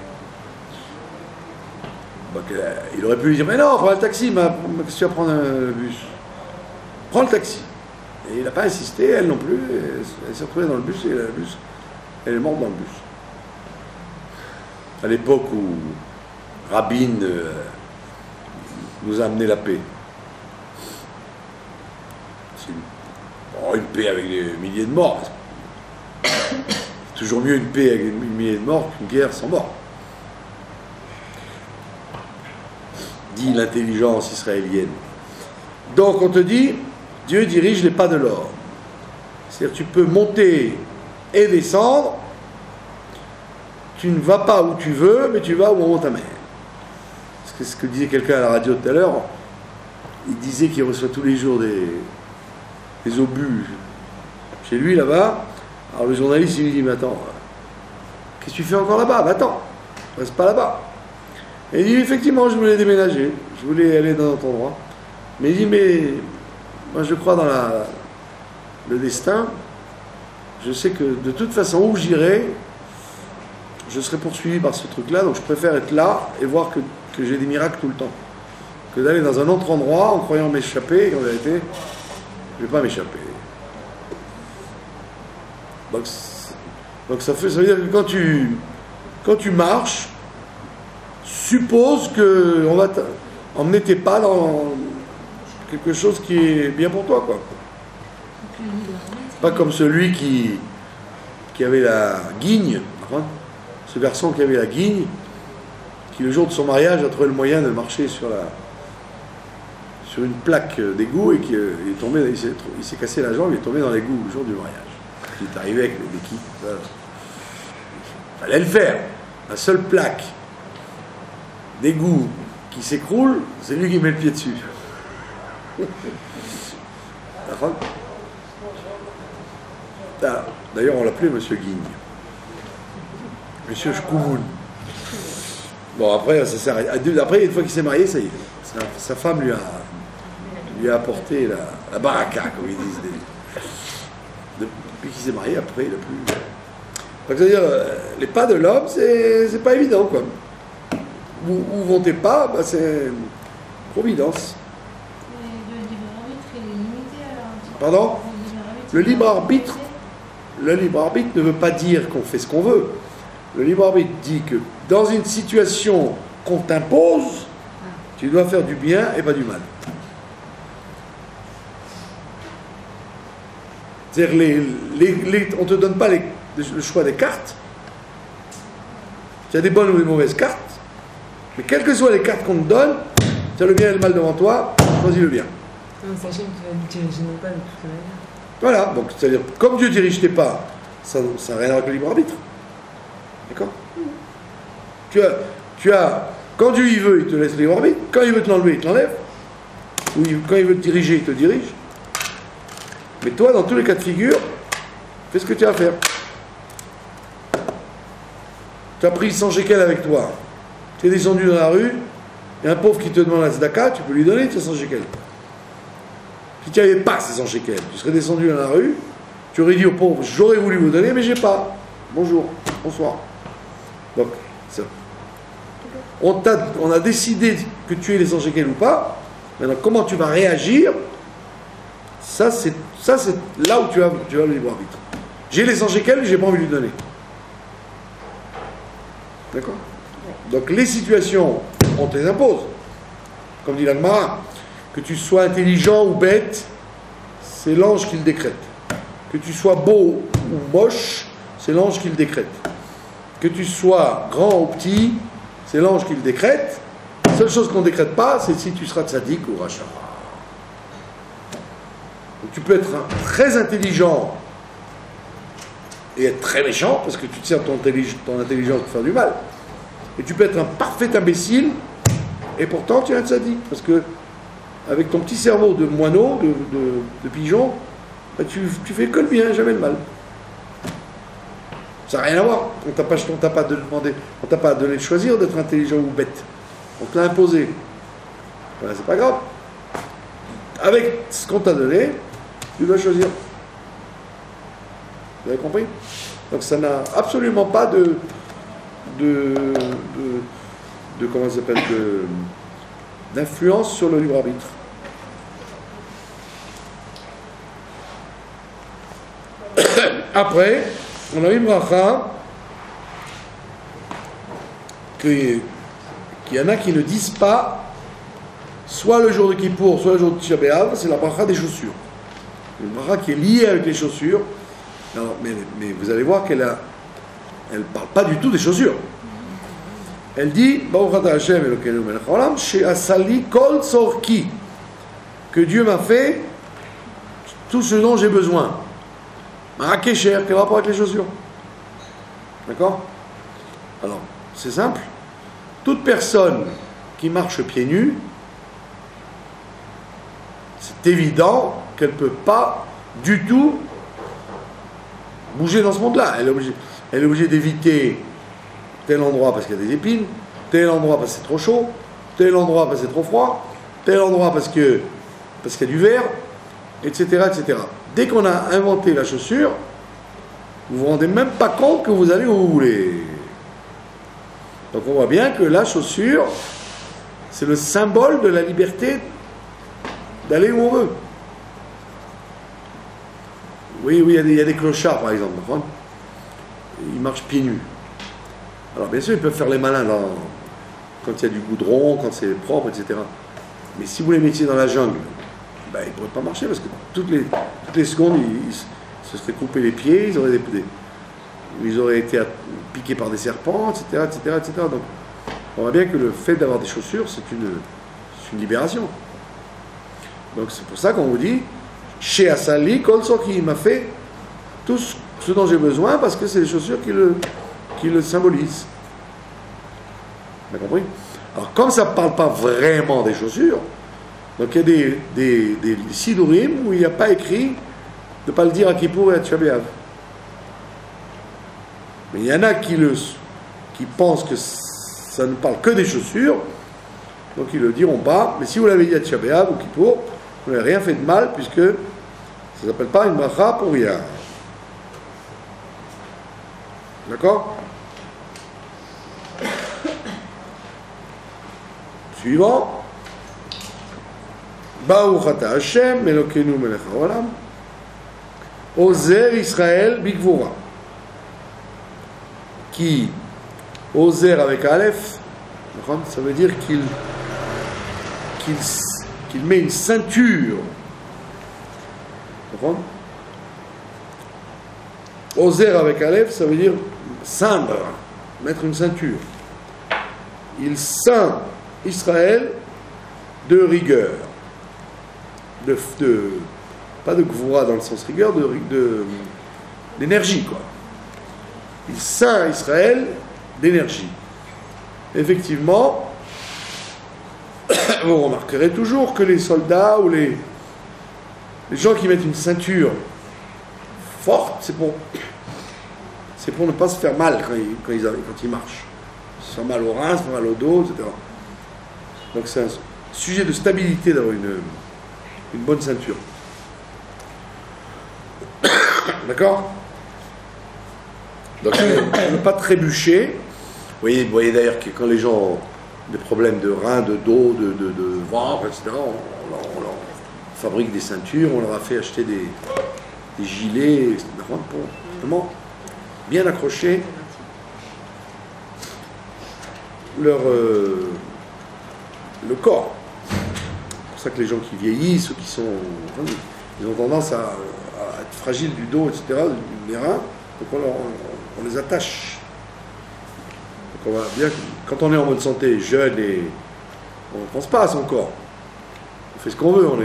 Donc, il aurait pu lui dire mais non, prends le taxi, qu'est-ce que tu vas prendre le bus? Prends le taxi. Et il n'a pas insisté, elle non plus, elle s'est retrouvée dans le bus et le bus, elle est morte dans le bus. À l'époque où Rabin nous a amené la paix. C'est une paix avec des milliers de morts. C'est toujours mieux une paix avec des milliers de morts qu'une guerre sans morts. Dit l'intelligence israélienne. Donc on te dit, Dieu dirige les pas de l'or. C'est-à-dire tu peux monter et descendre. Tu ne vas pas où tu veux, mais tu vas où on t'amène. C'est ce que disait quelqu'un à la radio tout à l'heure. Il disait qu'il reçoit tous les jours des obus chez lui là-bas. Alors le journaliste il lui dit mais attends, qu'est-ce que tu fais encore là-bas? Bah attends, reste pas là-bas. Et il dit effectivement je voulais déménager, je voulais aller dans un autre endroit. Mais il dit mais moi je crois dans le destin. Je sais que de toute façon où j'irai, je serai poursuivi par ce truc-là, donc je préfère être là et voir que j'ai des miracles tout le temps, que d'aller dans un autre endroit en croyant m'échapper, et en vérité, je ne vais pas m'échapper. Donc ça veut dire que quand tu marches, suppose qu'on va emmener tes pas quelque chose qui est bien pour toi, quoi. Pas comme celui qui avait la guigne, enfin, ce garçon qui avait la guigne, qui le jour de son mariage a trouvé le moyen de marcher sur une plaque d'égout et qui est tombé, il s'est cassé la jambe, il est tombé dans l'égout le jour du mariage. Il est arrivé avec les béquilles. Il fallait le faire. La seule plaque d'égout qui s'écroule, c'est lui qui met le pied dessus. D'ailleurs, on l'appelait Monsieur Guigne. Monsieur Shkoumoun. Bon, après, ça sert à... Après, une fois qu'il s'est marié, ça y est. Sa femme lui a apporté la baraka, comme ils disent. Depuis qu'il s'est marié, après, il a plus... Donc, c'est-à-dire, les pas de l'homme, c'est pas évident, quoi. Où vont tes pas, bah, c'est providence. Le libre arbitre, il est limité alors. Pardon ? Le libre arbitre ne veut pas dire qu'on fait ce qu'on veut. Le libre arbitre dit que dans une situation qu'on t'impose, tu dois faire du bien et pas du mal. C'est-à-dire, on ne te donne pas le choix des cartes. Tu as des bonnes ou des mauvaises cartes, mais quelles que soient les cartes qu'on te donne, tu as le bien et le mal devant toi, choisis le bien. Non, sachez que tu vas diriger nos pas de toute manière. Voilà, donc c'est-à-dire, comme Dieu dirige tes pas, ça n'a rien à voir avec le libre arbitre. D'accord ? Tu as, quand Dieu il veut, il te laisse le libre arbitre, quand il veut te l'enlever, il te l'enlève, ou quand il veut te diriger, il te dirige. Mais toi, dans tous les cas de figure, fais ce que tu as à faire. Tu as pris 100 shekels avec toi, tu es descendu dans la rue, il y a un pauvre qui te demande la tzedaka, tu peux lui donner tes 100 shekels. Si tu n'avais pas ces 100 shekels, tu serais descendu dans la rue, tu aurais dit au pauvre, j'aurais voulu vous donner, mais j'ai pas. Bonjour, bonsoir. Donc, ça. On a décidé que tu aies les 100 shekels ou pas. Maintenant, comment tu vas réagir? Ça, c'est là où tu as le libre arbitre. J'ai les 100 shekels, j'ai pas envie de lui donner. D'accord? Donc, les situations, on te les impose. Comme dit l'Agmara, que tu sois intelligent ou bête, c'est l'ange qui le décrète. Que tu sois beau ou moche, c'est l'ange qui le décrète. Que tu sois grand ou petit, c'est l'ange qui le décrète. La seule chose qu'on ne décrète pas, c'est si tu seras tzaddik ou rachat. Donc tu peux être très intelligent et être très méchant, parce que tu te sers de ton intelligence pour faire du mal. Et tu peux être un parfait imbécile, et pourtant tu es un tzaddik, parce que avec ton petit cerveau de moineau, de pigeon, bah, tu fais que le bien, jamais le mal. Ça n'a rien à voir. On t'a pas donné de choisir d'être intelligent ou bête. On te l'a imposé. Voilà, c'est pas grave. Avec ce qu'on t'a donné, tu dois choisir. Vous avez compris? Donc ça n'a absolument pas de comment ça s'appelle, d'influence sur le libre arbitre. Après, on a une bracha qu'il y en a qui ne disent pas, soit le jour de Kippour, soit le jour de Tisha B'Av, c'est la bracha des chaussures. Une bracha qui est liée avec les chaussures. Alors, mais vous allez voir qu'elle ne parle pas du tout des chaussures. Elle dit, que Dieu m'a fait tout ce dont j'ai besoin. Kesher, quel rapport avec les chaussures? D'accord? Alors, c'est simple. Toute personne qui marche pieds nus, c'est évident qu'elle ne peut pas du tout bouger dans ce monde-là. Elle est obligée d'éviter tel endroit parce qu'il y a des épines, tel endroit parce que c'est trop chaud, tel endroit parce que c'est trop froid, tel endroit parce qu'il y a du verre, etc., etc. Dès qu'on a inventé la chaussure, vous ne vous rendez même pas compte que vous allez où vous voulez. Donc on voit bien que la chaussure, c'est le symbole de la liberté d'aller où on veut. Oui, il y a des clochards par exemple. Ils marchent pieds nus. Alors bien sûr, ils peuvent faire les malins quand il y a du goudron, quand c'est propre, etc. Mais si vous les mettiez dans la jungle, ben, ils ne pourraient pas marcher parce que toutes les secondes, ils se seraient coupés les pieds, ils auraient été piqués par des serpents, etc., etc., etc. Donc, on voit bien que le fait d'avoir des chaussures, c'est une libération. Donc, c'est pour ça qu'on vous dit, chez Asali, Kolsoki, il m'a fait tout ce dont j'ai besoin parce que c'est les chaussures qui le symbolisent. Vous avez compris? Alors, comme ça ne parle pas vraiment des chaussures, donc il y a des sidurim où il n'y a pas écrit de ne pas le dire à Kippour et à Tisha B'Av. Mais il y en a qui pensent que ça ne parle que des chaussures, donc ils le diront pas. Mais si vous l'avez dit à Tisha B'Av ou Kippour, vous n'avez rien fait de mal puisque ça ne s'appelle pas une bracha pour rien. D'accord? Suivant. Baruch ata Hashem, Elokeinu melech haolam, Ozer Israël bigvura. Qui, Ozer avec Aleph, ça veut dire qu'il met une ceinture. Ozer avec Aleph, ça veut dire ceindre, mettre une ceinture. Il ceint Israël de rigueur, pas de gvura dans le sens rigueur, d'énergie, quoi. Il ceint Israël d'énergie. Effectivement, vous remarquerez toujours que les soldats ou les gens qui mettent une ceinture forte, c'est pour ne pas se faire mal quand ils marchent. Se faire mal au rein, se faire mal au dos, etc. Donc c'est un sujet de stabilité d'avoir une bonne ceinture. D'accord? Donc ne pas trébucher. Vous voyez d'ailleurs que quand les gens ont des problèmes de reins, de dos, de ventre, etc., on leur fabrique des ceintures, on leur a fait acheter des gilets, etc., pour justement bien accrocher le corps. C'est pour ça que les gens qui vieillissent ou qui sont... ils ont tendance à être fragiles du dos, etc., des reins, donc on les attache. Donc on va bien, quand on est en bonne santé, jeune, et on ne pense pas à son corps. On fait ce qu'on veut, on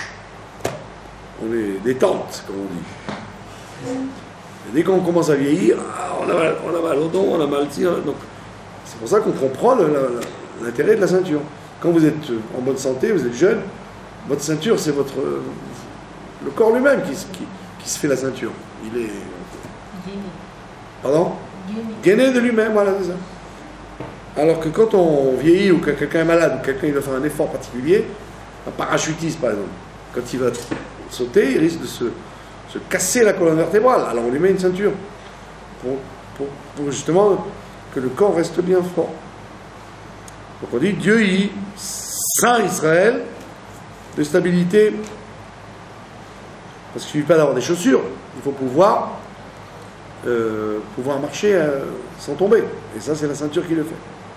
est détente, comme on dit. Et dès qu'on commence à vieillir, on a mal au dos, on a mal... Donc, c'est pour ça qu'on comprend l'intérêt de la ceinture. Quand vous êtes en bonne santé, vous êtes jeune, votre ceinture, c'est le corps lui-même qui se fait la ceinture. Il est... Gainé. Pardon? Gainé. Gainé de lui-même, voilà, c'est ça. Alors que quand on vieillit ou que quelqu'un est malade ou quelqu'un doit faire un effort particulier, un parachutiste par exemple, quand il va sauter, il risque de se casser la colonne vertébrale. Alors on lui met une ceinture pour justement que le corps reste bien fort. Donc on dit Dieu y ceint Israël de stabilité. Parce qu'il ne suffit pas d'avoir des chaussures, il faut pouvoir marcher sans tomber. Et ça, c'est la ceinture qui le fait.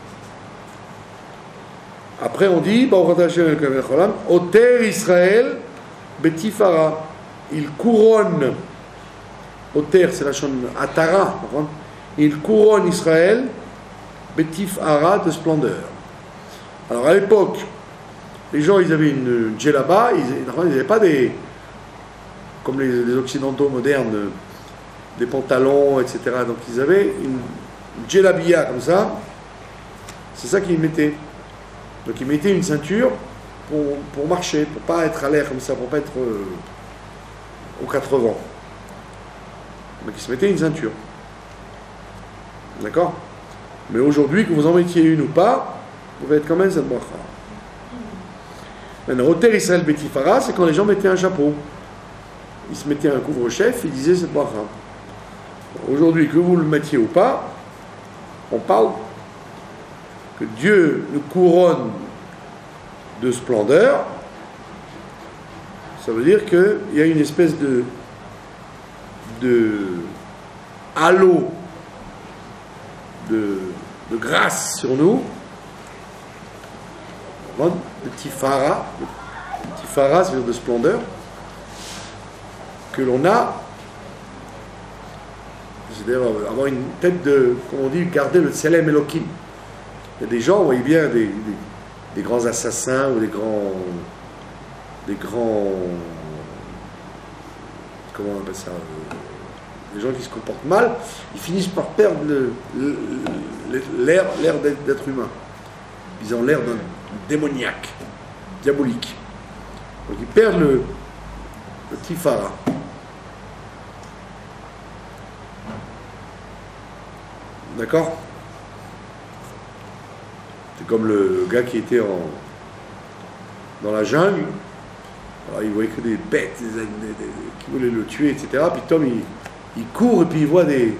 Après, on dit Oter Israël betifara. Il couronne. Oter, c'est la chaîne Atara. Il couronne Israël betifara de splendeur. Alors à l'époque, les gens, ils avaient une djellaba, ils n'avaient pas comme les occidentaux modernes, des pantalons, etc. Donc ils avaient une djellabia comme ça, c'est ça qu'ils mettaient. Donc ils mettaient une ceinture pour marcher, pour pas être à l'air comme ça, pour pas être aux quatre vents. Donc ils se mettaient une ceinture. D'accord? Mais aujourd'hui, que vous en mettiez une ou pas, vous pouvez être quand même cette bracha. Maintenant, Oter Israël betifara, c'est quand les gens mettaient un chapeau. Ils se mettaient un couvre-chef, ils disaient cette bracha. Aujourd'hui, que vous le mettiez ou pas, on parle que Dieu nous couronne de splendeur. Ça veut dire qu'il y a une espèce de halo de grâce sur nous, de tifara, Tifara, c'est-à-dire de splendeur, que l'on a, c'est-à-dire avoir une tête de, comme on dit, garder le Tselem Elohim. Il y a des gens, vous voyez bien, des grands assassins ou des grands, comment on appelle ça, des gens qui se comportent mal, ils finissent par perdre l'air d'être humain. Ils ont l'air d'un démoniaque, diabolique. Donc ils perdent le tifara. D'accord? C'est comme le gars qui était dans la jungle. Alors il voyait que des bêtes qui voulaient le tuer, etc. Puis Tom, il court et puis il voit de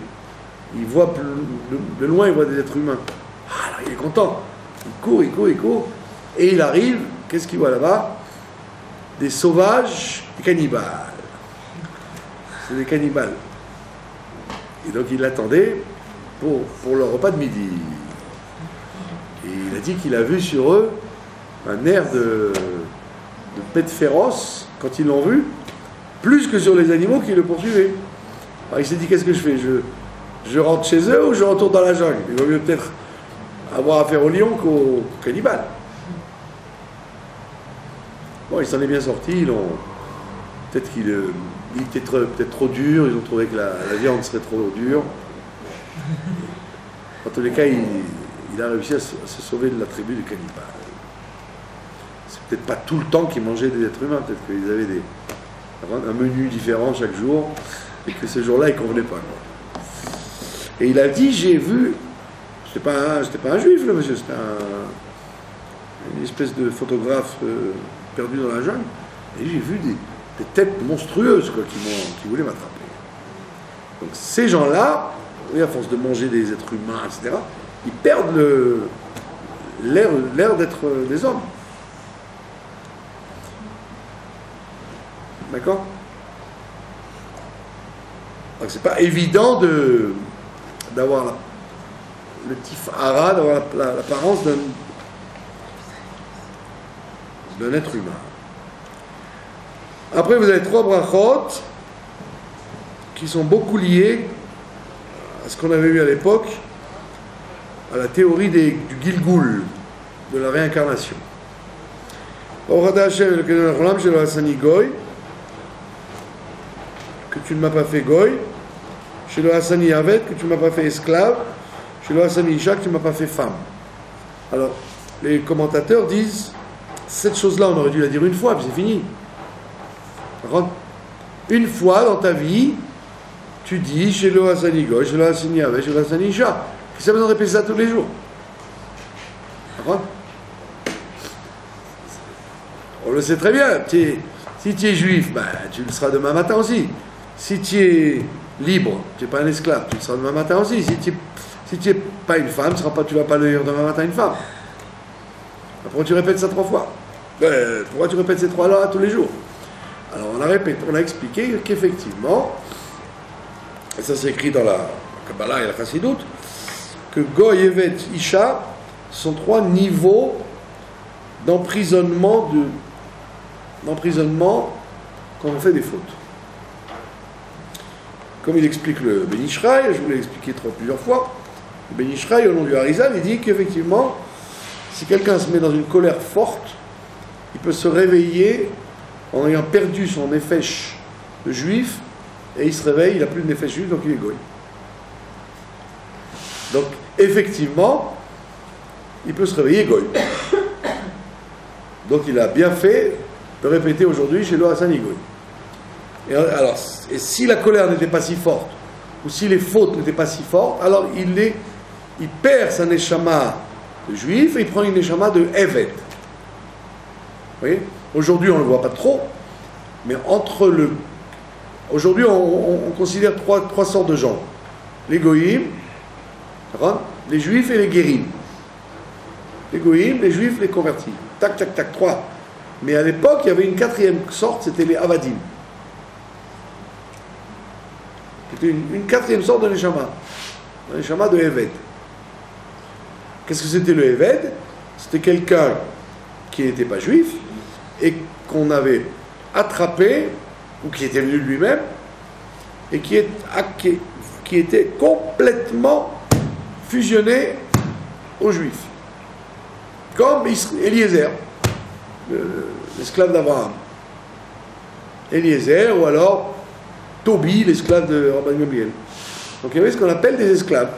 loin, il voit des êtres humains. Ah, alors il est content. Il court. Et il arrive, qu'est-ce qu'il voit là-bas? Des sauvages, des cannibales. C'est des cannibales. Et donc il l'attendait pour le repas de midi. Et il a dit qu'il a vu sur eux un air de bêtes féroces, quand ils l'ont vu, plus que sur les animaux qui le poursuivaient. Alors il s'est dit, qu'est-ce que je fais? Je rentre chez eux ou je retourne dans la jungle? Il vaut mieux peut-être avoir affaire aux lions qu'aux cannibales. Bon, il s'en est bien sorti. Peut-être qu'il était peut-être trop dur. Ils ont trouvé que la viande serait trop dure. En tous les cas, il a réussi à se sauver de la tribu des cannibales. C'est peut-être pas tout le temps qu'ils mangeaient des êtres humains. Peut-être qu'ils avaient un menu différent chaque jour et que ce jour-là, il ne convenait pas. Et il a dit, j'ai vu... C'était pas un juif, le monsieur, c'était une espèce de photographe perdu dans la jungle. Et j'ai vu des têtes monstrueuses quoi, qui voulaient m'attraper. Donc ces gens-là, à force de manger des êtres humains, etc., ils perdent l'air d'être des hommes. D'accord? Donc c'est pas évident d'avoir le tifara, d'avoir l'apparence d'un être humain. Après, vous avez 3 brachot qui sont beaucoup liés à ce qu'on avait vu à l'époque, à la théorie du Gilgul, de la réincarnation. Que tu ne m'as pas fait goy, chez le Hassani Avet, que tu ne m'as pas fait esclave, chez le Hassani Isha, que tu ne m'as pas fait femme. Alors, les commentateurs disent, cette chose-là, on aurait dû la dire une fois, puis c'est fini. Une fois dans ta vie, tu dis, chez le Hassani Goy, chez le Hassani Avet, chez le Hassani Isha. Puis ça besoin de répéter ça tous les jours. On le sait très bien. Si tu es juif, ben, tu le seras demain matin aussi. Si tu es libre, tu n'es pas un esclave, tu le seras demain matin aussi. Si tu n'es pas une femme, tu ne vas pas le dire demain matin une femme. Pourquoi tu répètes ça 3 fois? Pourquoi tu répètes ces 3-là tous les jours? Alors on a expliqué qu'effectivement, et ça c'est écrit dans la Kabbalah et la Chassidut, que Goy, Evet, Isha sont 3 niveaux d'emprisonnement quand on fait des fautes. Comme il explique le Ben Ishraï, je vous l'ai expliqué plusieurs fois, le Ben Ishraï, au nom du Harizal, il dit qu'effectivement, si quelqu'un se met dans une colère forte, il peut se réveiller en ayant perdu son nefesh de juif, et il se réveille, il n'a plus de nefesh juif, donc il est goy. Donc, effectivement, il peut se réveiller goy. Donc il a bien fait de répéter aujourd'hui chez le Hassani Goy. Et si la colère n'était pas si forte, ou si les fautes n'étaient pas si fortes, alors il perd sa neshama de juif et il prend une neshama de Evet. Vous voyez? Aujourd'hui on ne le voit pas trop, mais aujourd'hui on considère trois sortes de gens. Les goïms, les juifs et les guérim. Les goïms, les juifs, les convertis. Tac, tac, tac, 3. Mais à l'époque, il y avait une 4e sorte, c'était les avadim. C'était une 4e sorte de neshama. Un neshama de Eved. Qu'est-ce que c'était le Eved? C'était quelqu'un qui n'était pas juif et qu'on avait attrapé, ou qui était venu de lui-même, et qui était complètement fusionné aux Juifs. Comme Eliezer, l'esclave d'Abraham. Eliezer, ou alors Tobi, l'esclave de Rabban Gamliel. Donc il y avait ce qu'on appelle des esclaves.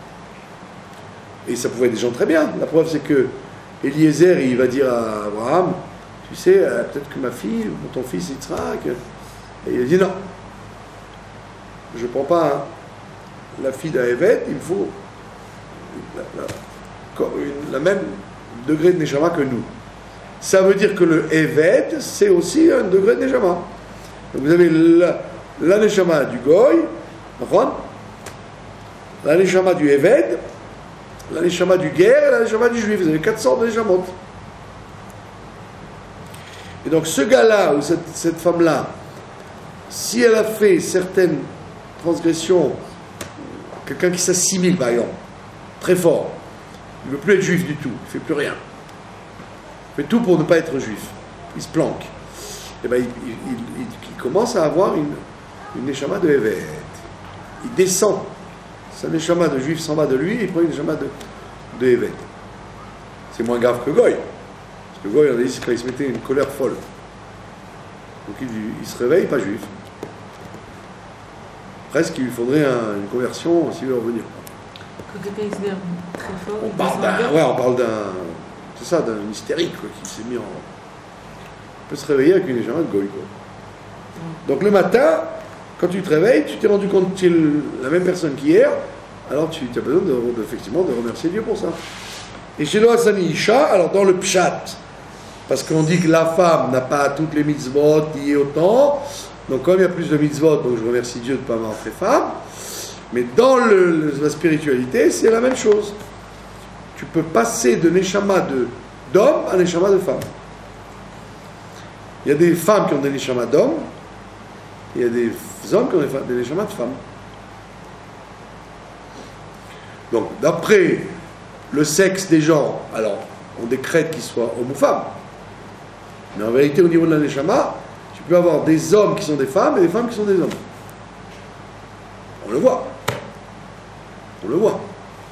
Et ça pouvait être des gens très bien. La preuve, c'est que Eliezer, il va dire à Abraham, tu sais, peut-être que ma fille, ou ton fils Yitzhak, et il a dit non. Je ne prends pas la fille d'Aévet, il me faut la même degré de Neshama que nous. Ça veut dire que le Eved, c'est aussi un degré de Neshama. Donc vous avez la Neshama du Goy, la Neshama du Eved, la Neshama du Guerre et la Neshama du Juif. Vous avez 4 sortes de Neshamot. Et donc ce gars-là, ou cette femme-là, si elle a fait certaines transgressions, quelqu'un qui s'assimile par exemple, très fort, il ne veut plus être juif du tout, il ne fait plus rien. Il fait tout pour ne pas être juif. Il se planque. Et bien il commence à avoir une neshama de Eved. Il descend. Sa neshama de juif s'en va de lui, il prend une neshama de Eved. C'est moins grave que Goy. Parce que Goy, on a dit qu'il se mettait une colère folle. Donc il se réveille, pas juif. Presque il lui faudrait une conversion s'il veut revenir. Côté PXD, très fort. On parle d'un. C'est ça, d'un hystérique quoi, qui s'est mis en. Il peut se réveiller avec une neshama de Goy. Quoi. Donc le matin, quand tu te réveilles, tu t'es rendu compte que tu es la même personne qu'hier, alors tu as besoin effectivement de remercier Dieu pour ça. Et chez le Hassani Isha, alors dans le Pshat, parce qu'on dit que la femme n'a pas toutes les mitzvot liées au temps, donc comme il y a plus de mitzvot, donc je remercie Dieu de ne pas avoir fait femme, mais dans la spiritualité, c'est la même chose. Tu peux passer de neshama d'homme à neshama de femme. Il y a des femmes qui ont des neshama d'homme, il y a des hommes qui ont des neshamas de femmes. Donc, d'après le sexe des gens, alors, on décrète qu'ils soient hommes ou femmes. Mais en vérité, au niveau de la neshama, tu peux avoir des hommes qui sont des femmes et des femmes qui sont des hommes. On le voit. On le voit.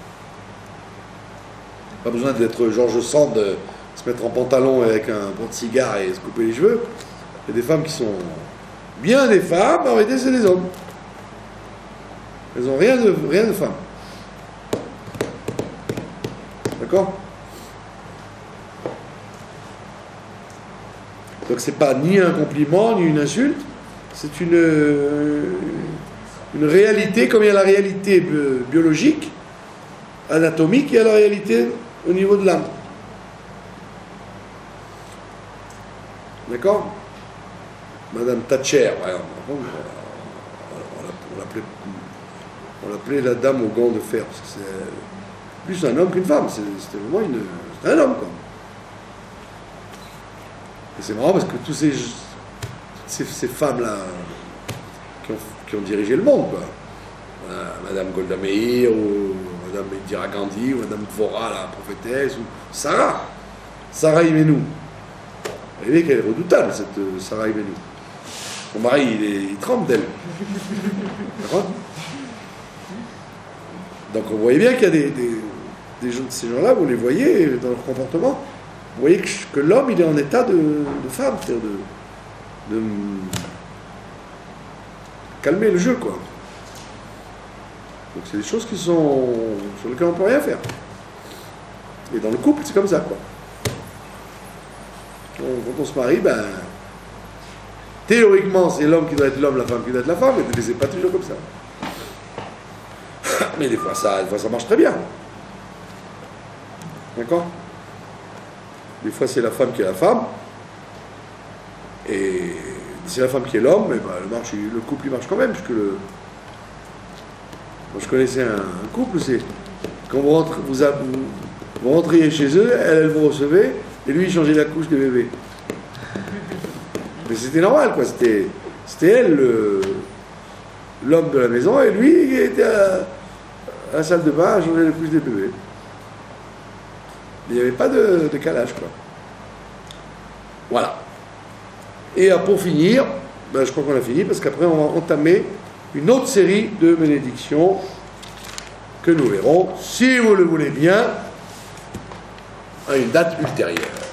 Pas besoin d'être Georges Sand, de se mettre en pantalon avec un porte-cigare et se couper les cheveux. Il y a des femmes qui sont bien des femmes, mais en réalité c'est des hommes. Elles n'ont rien de femme. D'accord? Donc c'est pas ni un compliment, ni une insulte, c'est une réalité, comme il y a la réalité biologique, anatomique, il y a la réalité au niveau de l'âme. D'accord? Madame Thatcher, par exemple, on l'appelait la dame aux gants de fer, parce que c'est plus un homme qu'une femme, c'était vraiment un homme, quoi. Et c'est marrant parce que toutes ces femmes-là qui ont dirigé le monde, quoi. Madame Golda Meir, ou Madame Indira Gandhi, ou Madame Dvorah, la prophétesse, ou Sarah Imenou. Vous voyez qu'elle est redoutable, cette Sarah Imenou. Son mari, il tremble d'elle. D'accord? Donc on voyait bien qu'il y a ces gens-là, vous les voyez dans leur comportement, vous voyez que l'homme, il est en état de femme, c'est-à-dire de calmer le jeu, quoi. Donc c'est des choses sur lesquelles on ne peut rien faire. Et dans le couple, c'est comme ça, quoi. Quand on se marie, ben, théoriquement, c'est l'homme qui doit être l'homme, la femme qui doit être la femme, mais c'est pas toujours comme ça. Mais des fois, ça marche très bien. D'accord? Des fois, c'est la femme qui est la femme, et c'est la femme qui est l'homme, mais ben, le couple, il marche quand même, puisque moi, je connaissais un couple, c'est quand vous rentriez chez eux, elle vous recevait, et lui, il changeait la couche de bébé. Mais c'était normal, quoi. C'était elle, l'homme de la maison, et lui, il était à la salle de bain à changer la couche des bébés. Il n'y avait pas de décalage, quoi. Voilà. Et pour finir, ben, je crois qu'on a fini, parce qu'après on va entamer une autre série de bénédictions que nous verrons, si vous le voulez bien, à une date ultérieure.